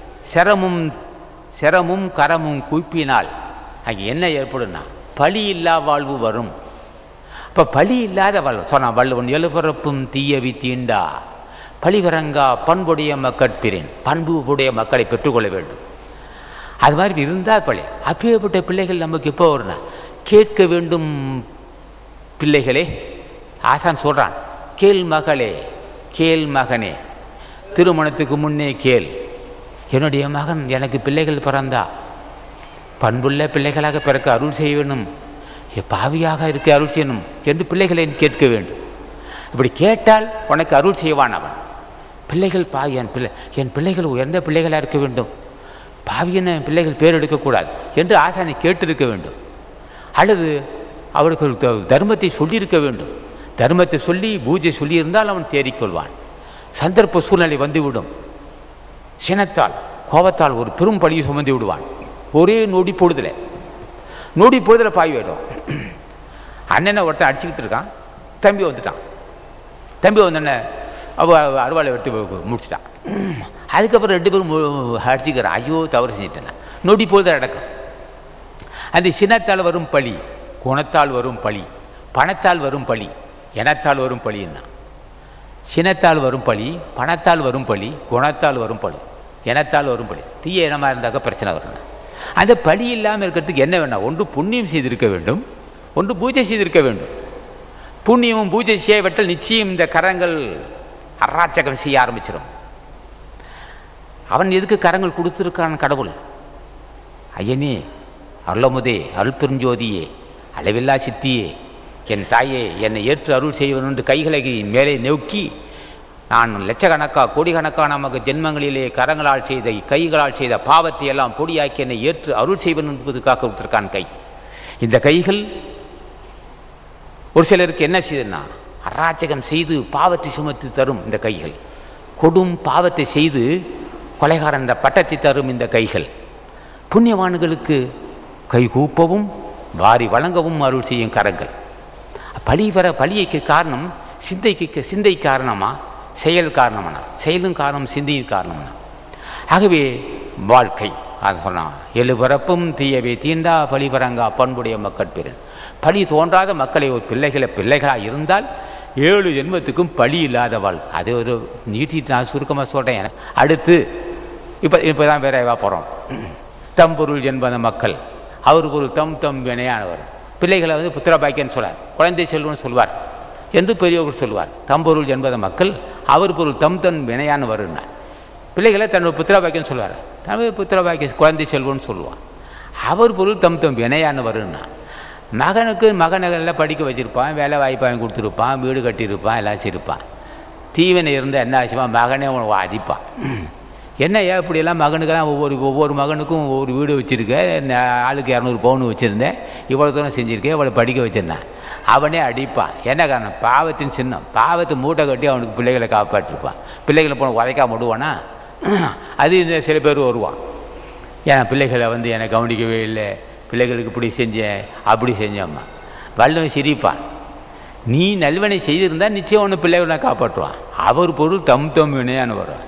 Speaker 1: சிரமும் கரமும் கூப்பினால் அங்கே என்ன ஏற்படும்னா பழி இல்லா வாழ்வு வரும். இப்போ பழி இல்லாத வாழ்வு சொன்னான் வள்ளுவன், எழுபிறப்பும் தீயவி தீண்டா பழிவரங்கா பண்புடைய மக்கட்பிறேன், பண்பு உடைய மக்களை பெற்றுக்கொள்ள வேண்டும். அது மாதிரி இருந்தால் பழி. அப்பேற்பட்ட பிள்ளைகள் நமக்கு எப்போ வரும்னா கேட்க வேண்டும். பிள்ளைகளே, ஆசான் சொல்கிறான், கேள் மகளே, கேள் மகனே, திருமணத்துக்கு முன்னே கேள், என்னுடைய மகன் எனக்கு பிள்ளைகள் பிறந்தா பண்புள்ள பிள்ளைகளாக பிறக்க அருள் செய்ய வேண்டும், பாவியாக இருக்க அருள் செய்யணும் என்று பிள்ளைகளை கேட்க வேண்டும். இப்படி கேட்டால் உனக்கு அருள் செய்வான் அவன். பிள்ளைகள் என் பிள்ளைகள் உயர்ந்த பிள்ளைகளாக இருக்க வேண்டும், பாவியன பிள்ளைகள் பேர் எடுக்கக்கூடாது என்று ஆசானை கேட்டிருக்க வேண்டும். அல்லது அவர்கள் தர்மத்தை சொல்லியிருக்க வேண்டும். தர்மத்தை சொல்லி பூஜை சொல்லியிருந்தால் அவன் தேறிக்கொள்வான். சந்தர்ப்ப சூழ்நிலை வந்துவிடும், சினத்தால் கோபத்தால் ஒரு பெரும் பழியை சுமந்து விடுவான். ஒரே நொடி பொழுதில் பாய் விடும். அண்ணனை ஒருத்தன் அடிச்சுக்கிட்டு இருக்கான், தம்பி வந்துட்டான். தம்பி வந்தோடனே அருவாளை எடுத்து முடிச்சிட்டான். அதுக்கப்புறம் 2 பேரும் அடிச்சுக்கிறான். ஐயோ தவறு செஞ்சிட்டேன். நொடி பொழுது நடக்கும். அந்த சினத்தால் வரும் பழி, குணத்தால் வரும் பழி, பணத்தால் வரும் பழி, இனத்தால் வரும் பழின்னா. சினத்தால் வரும் பழி, பணத்தால் வரும் பழி, குணத்தால் வரும் பழி, இனத்தால் வரும் பழி. தீய இனமாக இருந்தாக்க பிரச்சனை வரும். அந்த பழி இல்லாமல் இருக்கிறதுக்கு என்ன வேண்டாம்? ஒன்று புண்ணியம் செய்திருக்க வேண்டும், ஒன்று பூஜை செய்திருக்க வேண்டும். புண்ணியமும் பூஜை செய்யப்பட்டால் நிச்சயம் இந்த கரங்கள் அராச்சகம் செய்ய ஆரம்பிச்சிடும். அவன் எதுக்கு கரங்கள் கொடுத்துருக்கான்? கடவுள் ஐயனே, அருளமுதே, அருள் பெருஞ்சோதியே, அளவில்லா சித்தியே, என் தாயே, என்னை ஏற்று அருள் செய்வன் என்று கைகளை மேலே நோக்கி, நான் லட்சக்கணக்காக கோடிக்கணக்கான நமக்கு ஜென்மங்களிலே கரங்களால் செய்த கைகளால் செய்த பாவத்தை எல்லாம் பொடியாக்கி என்னை ஏற்று அருள் செய்வன் என்பதுக்காக கொடுத்திருக்கான் கை. இந்த கைகள் ஒரு சிலருக்கு என்ன செய்யுதுன்னா, அராஜகம் செய்து பாவத்தை சுமத்தி தரும் இந்த கைகள். கொடும் பாவத்தை செய்து கொலைகாரன் என்ற பட்டத்தை தரும் இந்த கைகள். புண்ணியவான்களுக்கு கை கூப்பவும் வாரி வழங்கவும் அருள் செய்யும் கரங்கள். பழிக்கு காரணம் சிந்தை காரணமா, செயல் காரணமானா? செயலும் காரணம், சிந்தையின் காரணம்னா. ஆகவே வாழ்க்கை அது சொன்னான், எழுபரப்பும் தீயவை தீண்டா பழிபரங்கா பண்புடைய மக்கள் பெரு. பழி தோன்றாத மக்களை ஒரு பிள்ளைகளாக இருந்தால் 7 ஜென்மத்துக்கும் பழி இல்லாதவாள். அது ஒரு நீட்டிட்டு நான் சுருக்கமாக சொல்கிறேன். அடுத்து இப்போ தான் வேற போகிறோம். தம்பொருள் என்பத மக்கள், அவர் ஒரு தம் வினையானவர். பிள்ளைகளை புத்திர பாக்கியன்னு சொல்வார், குழந்தை செல்வன்னு சொல்வார் என்று பெரியவர்கள் சொல்வார். தம்பொருள் என்பத மக்கள், அவர் பொருள் தம் வினையான்னு வருன்னா. பிள்ளைகளை தன்னோட புத்திர பாக்கியன்னு சொல்வார், தமிழ் புத்திர பாக்கிய குழந்தை செல்வன்னு சொல்லுவார். அவர் பொருள் தம் வினையான்னு வருன்னா. மகனெல்லாம் படிக்க வச்சுருப்பான், வேலை வாய்ப்பு வாங்கி கொடுத்துருப்பான், வீடு கட்டியிருப்பான், எல்லாம் வச்சுருப்பான். தீவனை இருந்தால் என்ன ஆச்சுமா, மகனே அவனை அடிப்பான். என்னையா இப்படியெல்லாம் மகனுக்கெல்லாம் ஒவ்வொரு மகனுக்கும் ஒவ்வொரு வீடு வச்சுருக்கேன், ஆளுக்கு 200 பவுன் வச்சுருந்தேன், இவ்வளோ தூரம் செஞ்சுருக்கேன், இவ்வளோ படிக்க வச்சுருந்தேன். அவனே அடிப்பான். என்ன காரணம்? பாவத்தின் சின்னம். பாவத்தை மூட்டை கட்டி அவனுக்கு பிள்ளைகளை காப்பாற்றிருப்பான். பிள்ளைகளை போன உதைக்காம விடுவானா? அது சில பேர் வருவான், ஏன்னா பிள்ளைகளை என்னை கவனிக்கவே இல்லை, பிள்ளைகளுக்கு இப்படி செஞ்சேன் அப்படி செஞ்சேம்மா. வல்லவன் சிரிப்பான். நீ நல்வனை செய்திருந்தால் நிச்சயம் ஒன்று பிள்ளைகளை காப்பாற்றுவான். அவர் பொருள் தம் வினையான்னு வரும்.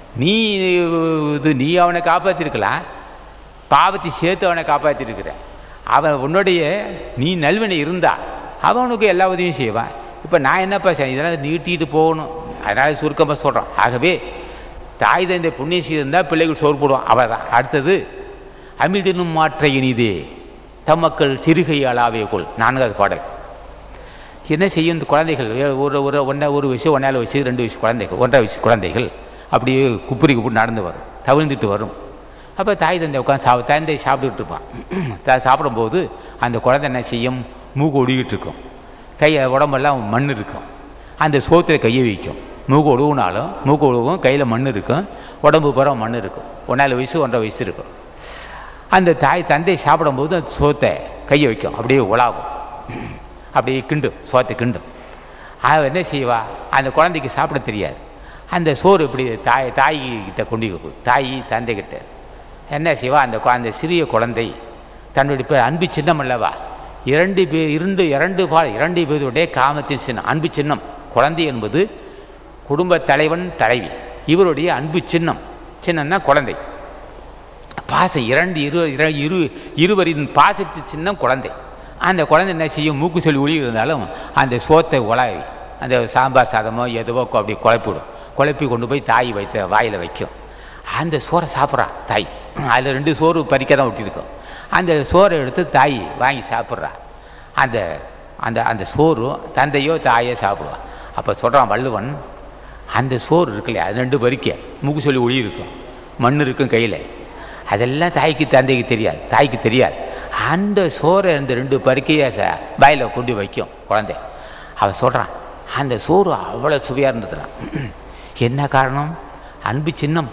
Speaker 1: நீ அவனை காப்பாற்றிருக்கலாம், பாவத்தை சேர்த்து அவனை காப்பாற்றிருக்கிற. அவன் உன்னுடைய நீ நல்வனை இருந்தால் அவனுக்கு எல்லா உதவியும் செய்வான். இப்போ நான் என்னப்பா செய்ய, இதெல்லாம் நீட்டிட்டு போகணும். அதனால் சுருக்கமாக சொல்கிறான். ஆகவே தாய் தந்தை புண்ணியம் செய்திருந்தால் பிள்ளைகள் சோறு போடுவான். அவள் தான். அடுத்தது அமிழ்தினும் மாற்ற இனிதே தம்மக்கள் சிறுகை அளாவே கொள். 4வது பாடல். என்ன செய்யும் இந்த குழந்தைகள்? ஒரு வயசு 1 வயசு 2 வயசு குழந்தைகள், 1.5 வயசு குழந்தைகள் அப்படியே குப்புரி நடந்து வரும், தவிழ்ந்துட்டு வரும். அப்போ தாய் தந்தை உட்காந்து தந்தை சாப்பிட்டுக்கிட்டு இருப்பான். சாப்பிடும்போது அந்த குழந்தை என்ன செய்யும்? மூக்கு ஒடுகிட்டு இருக்கும், உடம்பெல்லாம் மண் இருக்கும். அந்த சோத்தில் கையை வைக்கும். மூக்கு ஒடுகுனாலும் மூக்கு ஒடுகும், கையில் மண் இருக்கும், உடம்பு பூரா மண் இருக்கும். 1 வயசு 1.5 வயசு இருக்கும். அந்த தந்தை சாப்பிடும்போது அந்த சோத்தை கையை வைக்கும், அப்படியே உலாகும், அப்படியே கிண்டும், சோத்தை கிண்டும். அவன் என்ன செய்வா? அந்த குழந்தைக்கு சாப்பிட தெரியாது. அந்த சோறு இப்படி தாய்கிட்ட கொண்டு தாய் தந்தைக்கிட்ட என்ன செய்வா? அந்த சிறிய குழந்தை தன்னுடைய அன்பு சின்னம் அல்லவா, 2 பேருடைய காமத்தின் சின்னம், அன்பு சின்னம். குழந்தை என்பது குடும்ப தலைவன் தலைவி, இவருடைய அன்பு சின்னம். சின்னம்னா குழந்தை. பாசம் இருவரின் பாசத்து சின்னம் குழந்தை. அந்த குழந்தை என்ன செய்யும்? மூக்கு சொல்லி ஒளி இருந்தாலும் அந்த சோத்தை உலாவி அந்த சாம்பார் சாதமோ எதுவோ அப்படி குழப்பி கொண்டு போய் தாய் வைத்த வாயில் வைக்கும். அந்த சோறை சாப்பிட்றா தாய். அதில் 2 சோறு பறிக்க தான் விட்டிருக்கோம். அந்த சோறை எடுத்து தாய் வாங்கி சாப்பிட்றா. அந்த அந்த அந்த சோறு தந்தையோ தாயோ சாப்பிடுவான். அப்போ சொல்கிறான் வள்ளுவன், அந்த சோறு இருக்குல்லையா, அது 2 பறிக்க மூக்கு சொல்லி ஒளி இருக்கும், மண் இருக்கும் கையில். அதெல்லாம் தந்தைக்கு தெரியாது, தாய்க்கு தெரியாது. அந்த சோறை அந்த 2 பறிக்கையை வாயில் கொண்டு வைக்கும் குழந்தை. அவன் சொல்கிறான், அந்த சோறு அவ்வளோ சுவையாக இருந்ததுலாம். என்ன காரணம்? அன்பு சின்னம்.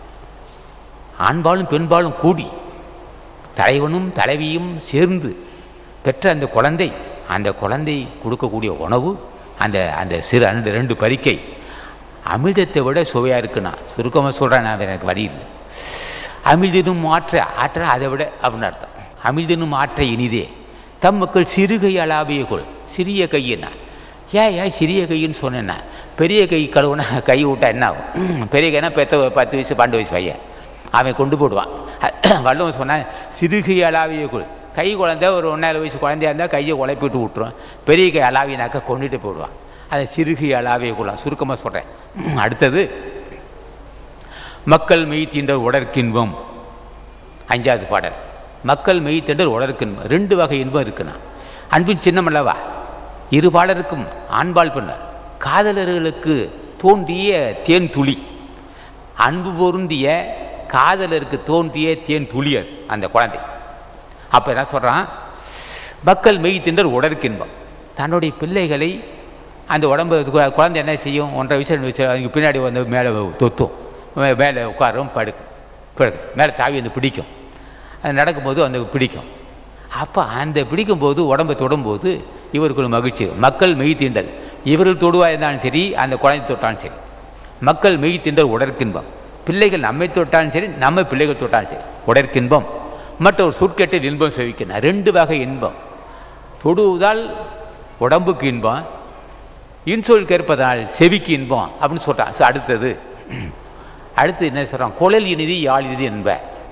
Speaker 1: ஆண்பாலும் பெண்பாலும் கூடி தலைவனும் தலைவியும் சேர்ந்து பெற்ற அந்த குழந்தை கொடுக்கக்கூடிய உணவு, அந்த சிறு 2 பறிக்கை அமிர்தத்தை விட சுவையாக இருக்குன்னா. சுருக்கமாக சொல்கிறேன், நான் எனக்கு வழி இல்லை. அமிழ்தினும் ஆற்ற அதை விட அப்படின்னு அர்த்தம். அமிழ்தினும் ஆற்ற இனிதே தம் மக்கள் சிறுகை அளாவிய கொள். சிறிய கையினா ஏன் சிறிய கைன்னு சொன்னேன்னா, பெரிய கை கழுவுனா கை விட்டா என்ன ஆகும்? பெரிய கைனா 10 வயசு 12 வயசு பையன் அவன் கொண்டு போடுவான். வள்ளுவன் சொன்னான் சிறுகை அளாவிய கொள். கை குழந்தை ஒரு 1.5 வயசு குழந்தையாக இருந்தால் கையை உழைப்பிட்டு விட்டுருவான். பெரிய கை அளாவினாக்கா கொண்டுட்டு போடுவான். அதை சிறுகை அளாவிய கொள்ளாம். சுருக்கமாக சொல்கிறேன். அடுத்தது மக்கள் மெய் தீண்ட உடற்கின்பம். 5வது பாடல். மக்கள் மெய்த்தெண்டர் உடற்கு இன்பம். 2 வகை இன்பம் இருக்குண்ணா. அன்பின் சின்னம் அல்லவா, இருபாலருக்கும் ஆண்பால் பெண்ணர் காதலர்களுக்கு தோன்றிய தேன் துளி, அன்பு பொருந்திய காதலருக்கு தோன்றிய தேன் துளி அது அந்த குழந்தை. அப்போ என்ன சொல்கிறான், மக்கள் மெய்த்தின்றர் உடற்கு இன்பம். தன்னுடைய பிள்ளைகளை அந்த உடம்பு குழந்தை என்ன செய்யும், 1.5 வயசு அதுக்கு பின்னாடி வந்து மேலே தொத்தும், மேலே உட்காரும், படுக்கும், மேலே தாவி வந்து பிடிக்கும், அது நடக்கும்போது அந்த பிடிக்கும். அப்போ அந்த பிடிக்கும்போது உடம்பை தொடும்போது இவருக்கு மகிழ்ச்சி. மக்கள் மெய்த்திண்டல், இவர்கள் தொடுவா இருந்தாலும் சரி, அந்த குழந்தை தொட்டாலும் சரி. மக்கள் மெய்த்திண்டர் உடற்கின்பம். பிள்ளைகள் நம்மை தொட்டாலும் சரி, நம்ம பிள்ளைகள் தொட்டாலும் சரி உடற்கின்பம். மற்றொரு சொற்கேட்டில் இன்பம் செவிக்கணும். 2 வகை இன்பம். தொடுவதால் உடம்புக்கு இன்பம், இன்சொல் கேட்பதால் செவிக்கு இன்பம் அப்படின்னு சொல்கிறான். அடுத்து என்ன சொல்கிறான், குழல் இனிதி யாழ் இனிதி என்ப.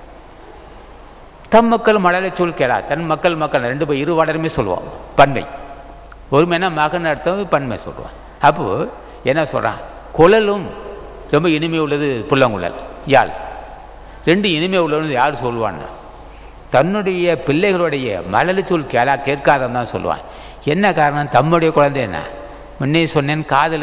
Speaker 1: தம் மக்கள் மழலை சொல் கேளா. தன் மக்கள் 2 இருவாளருமே சொல்லுவான். பன்மை ஒருமைனா மகன் அர்த்தம், பன்மை சொல்லுவான். அப்போது என்ன சொல்கிறான், குழலும் ரொம்ப இனிமை உள்ளது புல்லங்குழல், யாழ் 2 இனிமை உள்ளது யார் சொல்லுவான்னா, தன்னுடைய பிள்ளைகளுடைய மழலை சொல் கேட்காதன்னு தான் சொல்லுவான். என்ன காரணம், தம்முடைய குழந்தை என்ன முன்னே சொன்னேன்,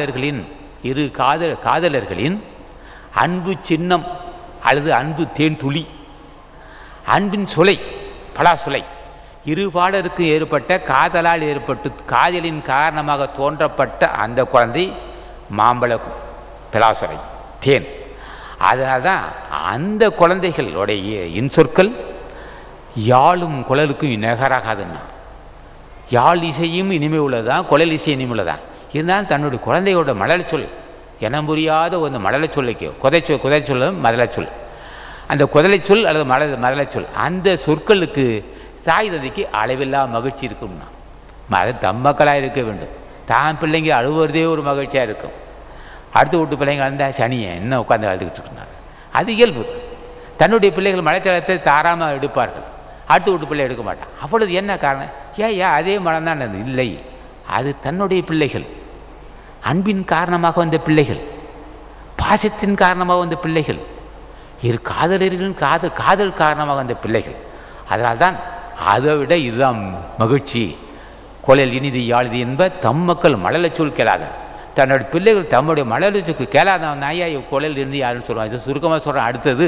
Speaker 1: காதலர்களின் அன்பு சின்னம் அல்லது அன்பு தேன் துளி, அன்பின் சுலை பலாசுலை, இருபாலருக்கு ஏற்பட்ட காதலால் ஏற்பட்டு காதலின் காரணமாக தோன்றப்பட்ட அந்த குழந்தை மாம்பழ பலாசுலை தேன். அதனால்தான் அந்த குழந்தைகளுடைய இன்சொற்கள் யாழும் குழலுக்கும் நிகராகாதுன்னா. யாழ் இசையும் இனிமை உள்ளதான், குழல் இசை இனிமை உள்ளதான். இருந்தாலும் தன்னுடைய குழந்தையோட மழலை சொல், இனம் புரியாத ஒரு மழலை சொல்லைக்கு குதை சொல்ல மதலை சொல், அந்த குதலை சொல் அல்லது மதலை சொல், அந்த சொற்களுக்கு தாய் தந்தைக்கு அளவில்லா மகிழ்ச்சி இருக்கும்னா. அது தம் மக்களாக இருக்க வேண்டும். தான் பிள்ளைங்க அழுவுறதே ஒரு மகிழ்ச்சியாக இருக்கும். அடுத்த வீட்டு பிள்ளைங்க இருந்தால் சனியை இன்னும் உட்காந்து அழுதுகிட்டு இருக்கிறாங்க, அது இயல்பு. தன்னுடைய பிள்ளைகள் மழைத்தளத்தை தாராமல் எடுப்பார்கள், அடுத்த வீட்டு பிள்ளை எடுக்க மாட்டான். அப்பொழுது என்ன காரணம், ஏன் அதே மனம் தான் இல்லை, அது தன்னுடைய பிள்ளைகள், அன்பின் காரணமாக வந்த பிள்ளைகள், பாசத்தின் காரணமாக வந்த பிள்ளைகள், காதலர்களின் காதல் காரணமாக வந்த பிள்ளைகள். அதனால்தான் அதை விட இதுதான் மகிழ்ச்சி. குழல் இனிதி யாழ்தி என்ப தம் மக்கள் மழலை சொல் கேளாத. தன்னுடைய பிள்ளைகள் தம்முடைய மழலை சொல் கேளாதவன் ஐயா குழல் இருந்து யாருன்னு சொல்லுவான். இது சுருக்கமாக சொல்கிறேன். அடுத்தது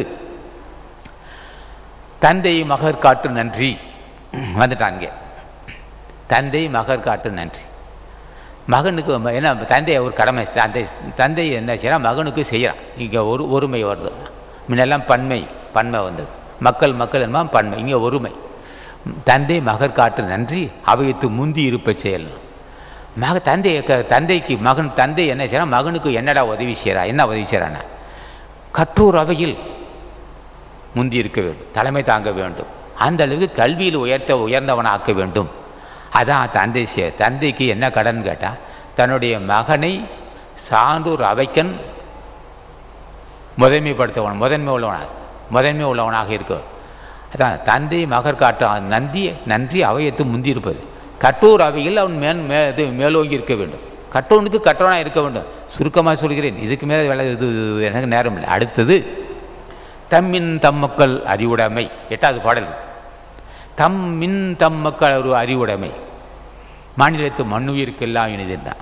Speaker 1: தந்தை மகர் காட்டு நன்றி வந்துட்டாங்க. தந்தை மகர் காட்டு நன்றி. மகனுக்கு என்ன தந்தை ஒரு கடமை, தந்தை என்ன செய்யறான், மகனுக்கு செய்கிறான். இங்கே ஒருமை வருது. முன்னெல்லாம் பன்மை வந்தது, மக்கள் என்பா பன்மை, இங்கே ஒருமை. தந்தை மகர் காட்டு நன்றி அவையத்து முந்தி இருப்ப செயல். தந்தைக்கு தந்தை என்ன செய்யறான், மகனுக்கு என்னடா உதவி செய்கிறான், என்ன உதவி செய்கிறான்னா, கற்றோர் அவையில் முந்தி இருக்க வேண்டும், தலைமை தாங்க வேண்டும், அந்த அளவுக்கு கல்வியில் உயர்ந்தவனாக்க வேண்டும். அதான் தந்தைக்கு என்ன கடன் கேட்டால், தன்னுடைய மகனை சான்றோர் அவைக்கன் முதன்மை உள்ளவனாக இருக்க. அதான் தந்தை மகர் காட்ட நன்றி அவையத்து முந்தி இருப்பது. கற்றோர் அவையில் அவன் மேலோங்கி இருக்க வேண்டும், கற்றவனுக்கு கற்றவனாக இருக்க வேண்டும். சுருக்கமாக சொல்கிறேன், இதுக்கு மேலே வேலை இது எனக்கு நேரம் இல்லை. அடுத்தது தம்மின் தம் மக்கள் அறிவுடைமை. 8வது பாடல். தம்மின் தம் மக்கள் ஒரு அறிவுடைமை, மாநிலத்து மண்ணுயிர்க்கெல்லாம் இனிதுதான்.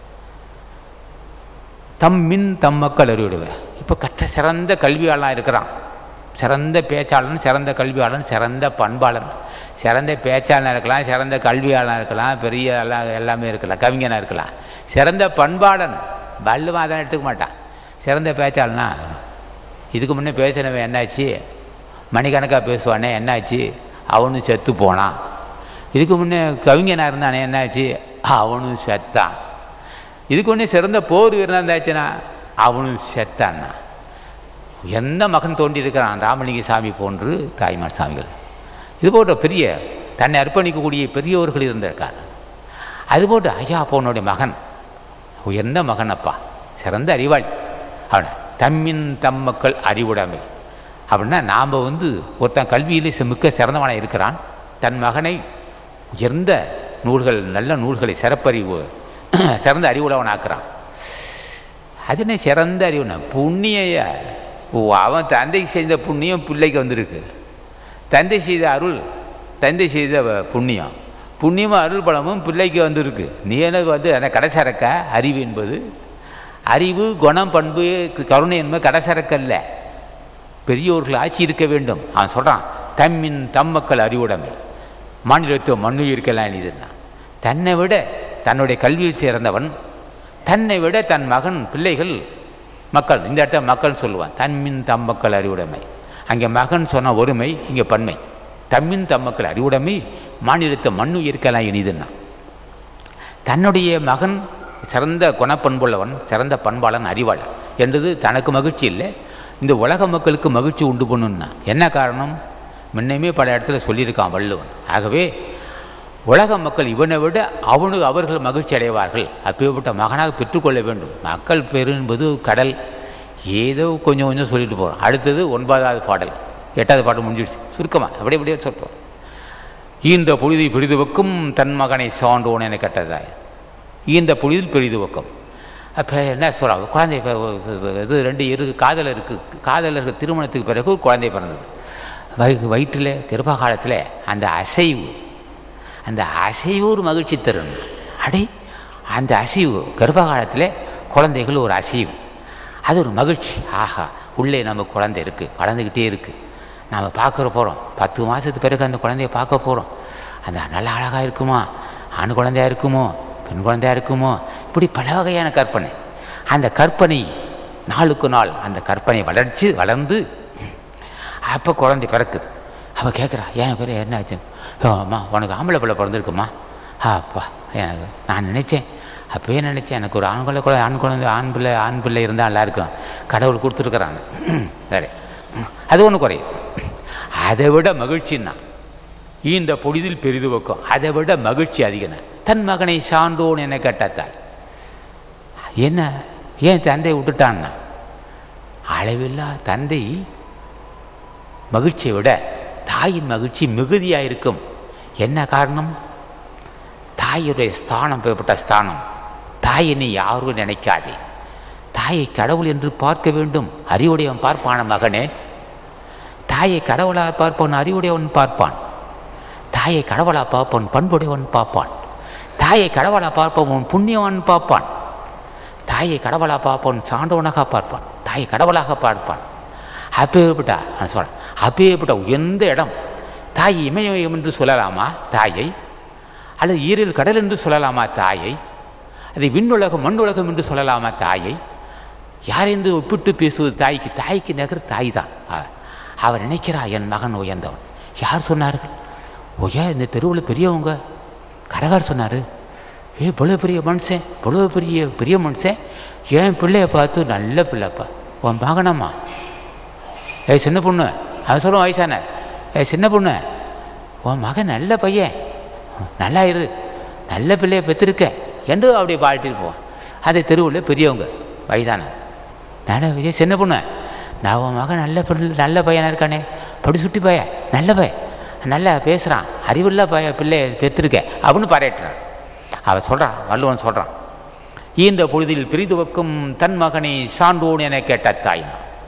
Speaker 1: தம்மின் தம் மக்கள் அறிவுடைமை. இப்போ சிறந்த கல்வியாளனாக இருக்கிறான், சிறந்த பேச்சாளன், சிறந்த கல்வியாளன், சிறந்த பண்பாளன். சிறந்த பேச்சாளனாக இருக்கலாம், சிறந்த கல்வியாளனாக இருக்கலாம், பெரிய எல்லாமே இருக்கலாம், கவிஞனாக இருக்கலாம். சிறந்த பண்பாளன் வள்ளுவன் அதெல்லாம் எடுத்துக்க மாட்டான். சிறந்த பேச்சாளனா, இதுக்கு முன்னே பேசினவன் என்னாச்சு, மணிக்கணக்காக பேசுவானே என்னாச்சு, அவனும் செத்து போனான். இதுக்கு முன்னே கவிஞனாக இருந்தானே என்னாச்சு, அவனும் செத்தான். இதுக்கு முன்னே சிறந்த போர் வீரனாக இருந்தாச்சுன்னா அவனும் செத்தான்னா. எந்த மகன் தோன்றியிருக்கிறான், ராமலிங்க சாமி போன்று தாய்மார் சாமிகள், இது போன்ற பெரிய தன்னை அர்ப்பணிக்கக்கூடிய பெரியவர்கள் இருந்திருக்காங்க. அதுபோன்று ஐயா போனுடைய மகன் உயர்ந்த மகன், அப்பா சிறந்த அறிவாளி. அவனை தம்மின் தம் மக்கள் அறிவுடைமை அப்படின்னா, நாம் ஒருத்தன் கல்வியிலே மிக்க சிறந்தவனாக இருக்கிறான், தன் மகனை உயர்ந்த நூல்கள், நல்ல நூல்களை சிறந்த அறிவுள்ளவனாக்குறான். அதுனே சிறந்த அறிவுனா புண்ணிய, அவன் தந்தைக்கு செய்த புண்ணியம் பிள்ளைக்கு வந்திருக்கு. தந்தை செய்த அருள், தந்தை செய்த புண்ணியம், புண்ணியமும் அருள் பலமும் பிள்ளைக்கு வந்துருக்கு. நீ எனக்கு அந்த கடைசரக்க அறிவு என்பது, அறிவு குணம் பண்பு கருணை என்பது கடைசரக்கல்ல. பெரியோர்கள் ஆட்சி இருக்க வேண்டும். அவன் சொல்கிறான், தம்மின் தம்மக்கள் அறிவுடைமை மாநிலத்துவ மண்ணுயிர்க்கலாம் இதுன்னா. தன்னை விட தன்னுடைய கல்வியில் சேர்ந்தவன், தன்னை விட தன் மகன் பிள்ளைகள் மக்கள், இந்த இடத்த மக்கள் சொல்லுவான். தம்மின் தம்மக்கள் அறிவுடைமை, அங்கே மகன் சொன்ன ஒருமை, இங்கே பன்மை. தம்மின் தம்மக்கள் அறிவுடைமை மாநிலத்தை மண்ணு இருக்கலாம் இனிதுன்னா. தன்னுடைய மகன் சிறந்த குணப்பண்புள்ளவன், சிறந்த பண்பாளன், அறிவாளன் என்றது தனக்கு மகிழ்ச்சி இல்லை, இந்த உலக மக்களுக்கு மகிழ்ச்சி உண்டு பண்ணுன்னா. என்ன காரணம்? முன்னையுமே பல இடத்துல சொல்லியிருக்கான் வள்ளுவன். ஆகவே உலக மக்கள் இவனை விட அவர்கள் மகிழ்ச்சி அடைவார்கள். அப்பேற்பட்ட மகனாக பெற்றுக்கொள்ள வேண்டும். மக்கள் பேரு என்பது கடல். ஏதோ கொஞ்சம் கொஞ்சம் சொல்லிட்டு போகிறோம். அடுத்தது 9வது பாடல், 8வது பாடல் முடிஞ்சிடுச்சு. சுருக்கமாக அப்படியே சொல்கிறோம். ஈன்ற பொழுதை பெரிது வைக்கும் தன் மகனை சான்றோன் என கட்டதாய். ஈன்ற பொழுதில் பெரிது வைக்கும். அப்போ என்ன சொல்கிறாங்க? குழந்தை இது 2 காதலருக்கு திருமணத்துக்கு பிறகு ஒரு குழந்தை பிறந்தது. வயிற்றில் கர்ப்ப காலத்தில் அந்த அசைவு ஒரு மகிழ்ச்சி தரும். அந்த அசைவு கர்ப்ப காலத்தில் குழந்தைகள் ஒரு அசைவு, அது ஒரு மகிழ்ச்சி. ஆஹா, உள்ளே நம்ம குழந்தை இருக்குது, வளர்ந்துக்கிட்டே இருக்குது, நாம் பார்க்குற போகிறோம். 10 மாதத்துக்கு பிறகு அந்த குழந்தைய பார்க்க போகிறோம். அந்த நல்ல அழகாக இருக்குமா, ஆண் குழந்தையாக இருக்குமோ, பெண் குழந்தையாக இருக்குமோ, இப்படி பல வகையான கற்பனை. அந்த கற்பனை நாளுக்கு நாள் அந்த கற்பனை வளர்ந்து அப்போ குழந்தை பிறக்குது. அவள் கேட்குறா, என் பேர் என்ன ஆச்சு? அம்மா உனக்கு ஆம்பளை பிள்ளை பிறந்திருக்குமா? அப்பா எனக்கு நான் நினச்சேன், அப்போயே நினச்சேன் எனக்கு ஒரு ஆண் குழந்தை ஆண் பிள்ளை இருந்தால் நல்லா இருக்கும், கடவுள் கொடுத்துருக்குறாங்க. சரி, அது ஒன்று குறையும். அதை விட மகிழ்ச்சின்னா ஈன்ற பொழுதில் பெரிது வைக்கும். அதை விட மகிழ்ச்சி அதிகம்னா தன் மகனை சான்றோன் என கேட்டாத்தாள். என்ன ஏன் தந்தையை விட்டுட்டான்னா, அளவில்லா தந்தை மகிழ்ச்சியை விட தாயின் மகிழ்ச்சி மிகுதியாக இருக்கும். என்ன காரணம்? தாயுடைய ஸ்தானம், பெறப்பட்ட ஸ்தானம். தாயை நீ யாரும் நினைக்காதே, தாயை கடவுள் என்று பார்க்க வேண்டும். அறிவுடையவன் பார்ப்பான மகனே, தாயை கடவுளாக பார்ப்பவன் அறிவுடையவன் பார்ப்பான். தாயை கடவுளாக பார்ப்பவன் பண்புடையவன் பார்ப்பான். தாயை கடவுளாக பார்ப்பவன் புண்ணியவன் பார்ப்பான். தாயை கடவுளாக பார்ப்பவன் சான்றவனாக பார்ப்பான். தாயை கடவுளாக பார்ப்பான். அப்பேற்பட்ட நான் சொல்கிறேன், அப்பேற்பட்ட எந்த இடம் தாய் இமயம் என்று சொல்லலாமா தாயை? அல்லது ஈரில் கடல் என்று சொல்லலாமா தாயை? அதை விண்ணுலகம் மண்ணுலகம் என்று சொல்லலாமா தாயை? யார் என்று ஒப்பிட்டு பேசுவது தாய்க்கு? தாய்க்கு நகர் தாய் தான். அவர் நினைக்கிறா என் மகன் உயர்ந்தவன். யார் சொன்னார்கள்? ஓயா இந்த தெருவில் பெரியவங்க கரகார் சொன்னார். இவ்வளோ பெரிய மனுஷன், இவ்வளோ பெரிய மனுஷன் என் பிள்ளைய பார்த்து நல்ல பிள்ளைப்பா, உன் மகனம்மா, சின்ன பொண்ணு, அவன் சொல்லுவான் வயசான, சின்ன பொண்ணு உன் மகன் நல்ல பையன், நல்லா இரு, நல்ல பிள்ளைய பெற்றிருக்க என்று அப்படி பாழ்த்திட்டு போவான். அதை தெருவில் பெரியவங்க வயசான நல்ல சின்ன பொண்ணு, நான் உன் மகன் நல்ல பையனாக இருக்கானே, படி சுட்டி பையன், நல்ல பையன், நல்லா பேசுகிறான், அறிவுள்ள பிள்ளைய பெற்றிருக்க அப்படின்னு பாராட்டுறான். அவன் சொல்கிறான், வள்ளுவன் சொல்கிறான், ஈன்ற பொழுதில் பிரிது வைக்கும் தன் மகனை சான்றோன் என கேட்ட தாய்.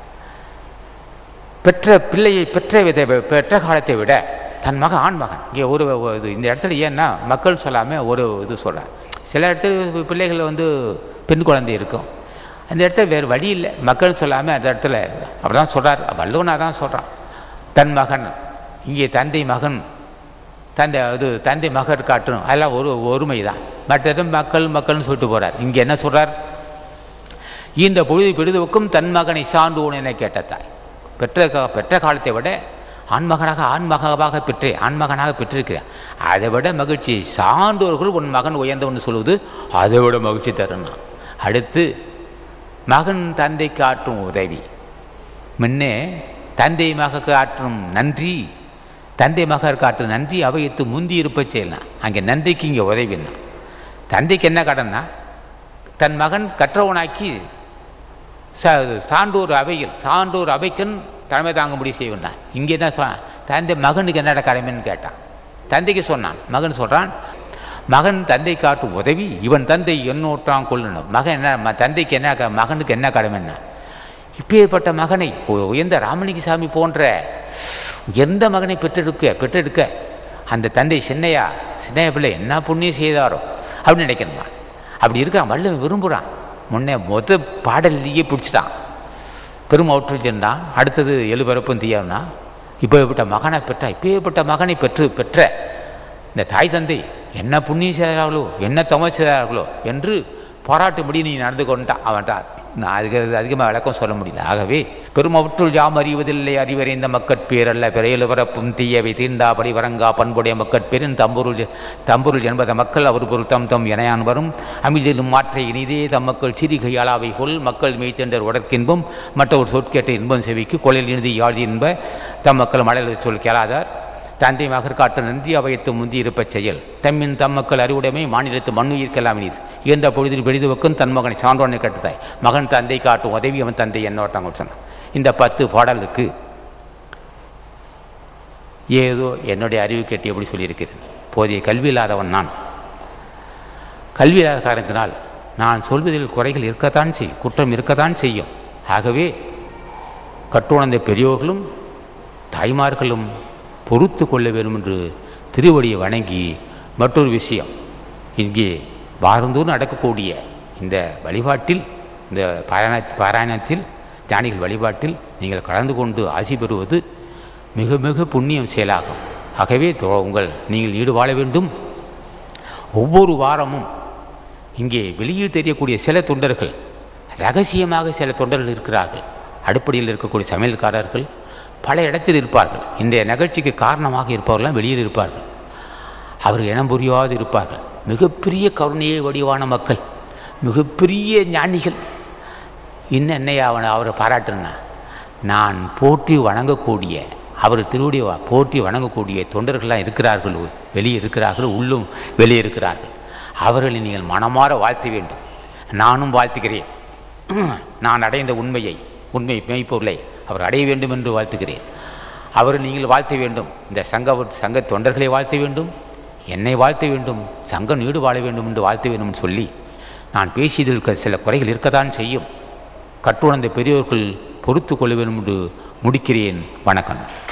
Speaker 1: பெற்ற பிள்ளையை பெற்ற காலத்தை விட தன் மகன் ஆண் மகன். இங்கே ஒரு இது இந்த இடத்துல ஏன்னா மக்கள் சொல்லாமல் ஒரு இது சொல்கிறார். சில இடத்துல பிள்ளைகள் பெண் குழந்தை இருக்கும், அந்த இடத்துல வேறு வழி இல்லை, மக்கள் சொல்லாமல் அந்த இடத்துல அப்படி தான் சொல்கிறார். வள்ளுவனாக தான் சொல்கிறான். தன் மகன், இங்கே தந்தை மகன், தந்தை மகர் காட்டணும், அதெல்லாம் ஒருமை தான். மற்ற மக்கள்னு சொல்லிட்டு போகிறார். இங்கே என்ன சொல்கிறார்? ஈன்ற பொழுது பெரிதுவக்கும் தன் மகனை சான்றோன் என கேட்ட தாய். பெற்ற காலத்தை விட ஆண்மகனாக பெற்றிருக்கிறேன், அதை விட மகிழ்ச்சி. சான்றோர்கள் உன் மகன் உயர்ந்தவன் சொல்வது அதை விட மகிழ்ச்சி தருணா. அடுத்து மகன் தந்தை காட்டும் உதவி. முன்னே தந்தை மகக்கு ஆற்றும் நன்றி, தந்தை மகர் காட்டும் நன்றி அவையத்து முந்தி இருப்ப செய்யலாம். அங்கே நன்றிக்கு இங்கே உதவினா. தந்தைக்கு என்ன கடன்னா, தன் மகன் கற்றவனாக்கி சான்றோர் அவைக்கன் தலைமை தாங்க முடிவு செய்வான். இங்கே தான் தந்தை மகனுக்கு என்னடா கடமைன்னு கேட்டான். தந்தைக்கு சொன்னான். மகன் சொல்கிறான், மகன் தந்தை காட்டும் உதவி இவன் தந்தை எண்ணூற்றான் கொள்ளணும். மகன் என்ன, தந்தைக்கு என்ன, மகனுக்கு என்ன கடமைன்னா, இப்பேற்பட்ட மகனை உயர்ந்த ராமலிங்க சாமி போன்ற எந்த மகனை பெற்றெடுக்க அந்த தந்தை சின்னையா பிள்ளை என்ன புண்ணியம் செய்தாரோ அப்படின்னு நினைக்கணுமா? அப்படி இருக்கான். வள்ளுவன் விரும்புகிறான். முன்ன பாடல்லையே பிடிச்சிட்டான். பெருமவற்றுள் சென்றான். அடுத்தது எழுபரப்பும் தீயம்னா இப்பேற்பட்ட மகனை பெற்ற இந்த தாய் தந்தை என்ன புண்ணியம் செய்தார்களோ என்ன தமம் செய்தார்களோ என்று பாராட்டும்படி நீ நடந்து கொண்டான் அவன்றார். நான் அதுக்கு அதிகமாக விளக்கம் சொல்ல முடியல. ஆகவே பெருமவற்றுள் யாம் அறிவதில்லை அறிவறிந்த மக்கட்பேரல்ல பிறையலு பரப்பும் தீயவை தீண்டாபடி வரங்கா பண்புடைய மக்கட்பேரின் தம்பொருள் என்பத மக்கள் அவர் பொருள் தம் எனையான் வரும் அமிழ்திலும் மாற்றை இனிதே தம் மக்கள் சிறிகையாளாவை கொள் மக்கள் மெய்த்தெண்டர் உடற்கின்பம் மற்ற ஒரு சொற்கேட்ட இன்பம் செவிக்கு கொலையில் இறுதி யாழ்தி என்ப தம் மக்கள் மழை சொல் கேளாதார் தந்தை மகர் காட்டு நன்றி அவையத்து முந்தி இருப்ப செயல் தம்மின் தம் மக்கள் அறிவுடைமை மாநிலத்து மண்ணுயிர்க்கெல்லாம் இனிது என்ற பொழுதில் பெரிதுவக்கும் தன் மகனை சான்றோனை கட்டுத்தாய் மகன் தந்தை காட்டும் உதவி அவன் தந்தை என்னோட்டாங்க சொன்னான். இந்த 10 பாடலுக்கு ஏதோ என்னுடைய அறிவு கேட்டு எப்படி சொல்லியிருக்கிறேன். போதிய கல்வி இல்லாதவன் நான். கல்வி இல்லாத காரணத்தினால் நான் சொல்வதில் குறைகள் இருக்கத்தான் செய்யும், குற்றம் இருக்கத்தான் செய்யும். ஆகவே கட்டுணர்ந்த பெரியோர்களும் தாய்மார்களும் பொறுத்து கொள்ள வேண்டும் என்று திருவடியை வணங்கி மற்றொரு விஷயம், இங்கே வாரந்தோறும் நடக்கக்கூடிய இந்த வழிபாட்டில், இந்த பாராயணத்தில், ஞானிகள் வழிபாட்டில் நீங்கள் கலந்து கொண்டு ஆசி பெறுவது மிக மிக புண்ணியம் செயலாகும். ஆகவே நீங்கள் ஈடுபாட வேண்டும். ஒவ்வொரு வாரமும் இங்கே வெளியில் தெரியக்கூடிய சில தொண்டர்கள், ரகசியமாக சில தொண்டர்கள் இருக்கிறார்கள். அடுப்படியில் இருக்கக்கூடிய சமையல்காரர்கள் பல இடத்தில் இருப்பார்கள். இன்றைய நிகழ்ச்சிக்கு காரணமாக இருப்பவர்கள்லாம் வெளியில் இருப்பார்கள். அவர்கள் இனம் புரியாது இருப்பார்கள். மிகப்பெரிய கருணையை வடிவான மக்கள், மிகப்பெரிய ஞானிகள். இன்னும் என்னையா அவரை பாராட்டுனா, நான் போற்றி வணங்கக்கூடிய அவர் திருவடி போற்றி வணங்கக்கூடிய தொண்டர்கள்லாம் இருக்கிறார்கள், வெளியே இருக்கிறார்கள், உள்ளும் வெளியே இருக்கிறார்கள். அவர்களை நீங்கள் மனமாற வாழ்த்த வேண்டும். நானும் வாழ்த்துகிறேன். நான் அடைந்த உண்மை மெய்ப்பொருளை அவர் அடைய வேண்டும் என்று வாழ்த்துகிறேன். அவரை நீங்கள் வாழ்த்த வேண்டும். இந்த சங்க தொண்டர்களை வாழ்த்த வேண்டும், என்னை வாழ்த்த வேண்டும், சங்கம் நீடு வாழ வேண்டும் என்று வாழ்த்த வேண்டும் என்று சொல்லி, நான் பேசியதில் சில குறைகள் இருக்கத்தான் செய்யும். கற்றுணர்ந்த பெரியோர்கள் பொறுத்து கொள்ள வேண்டும் என்று முடிக்கிறேன். வணக்கம்.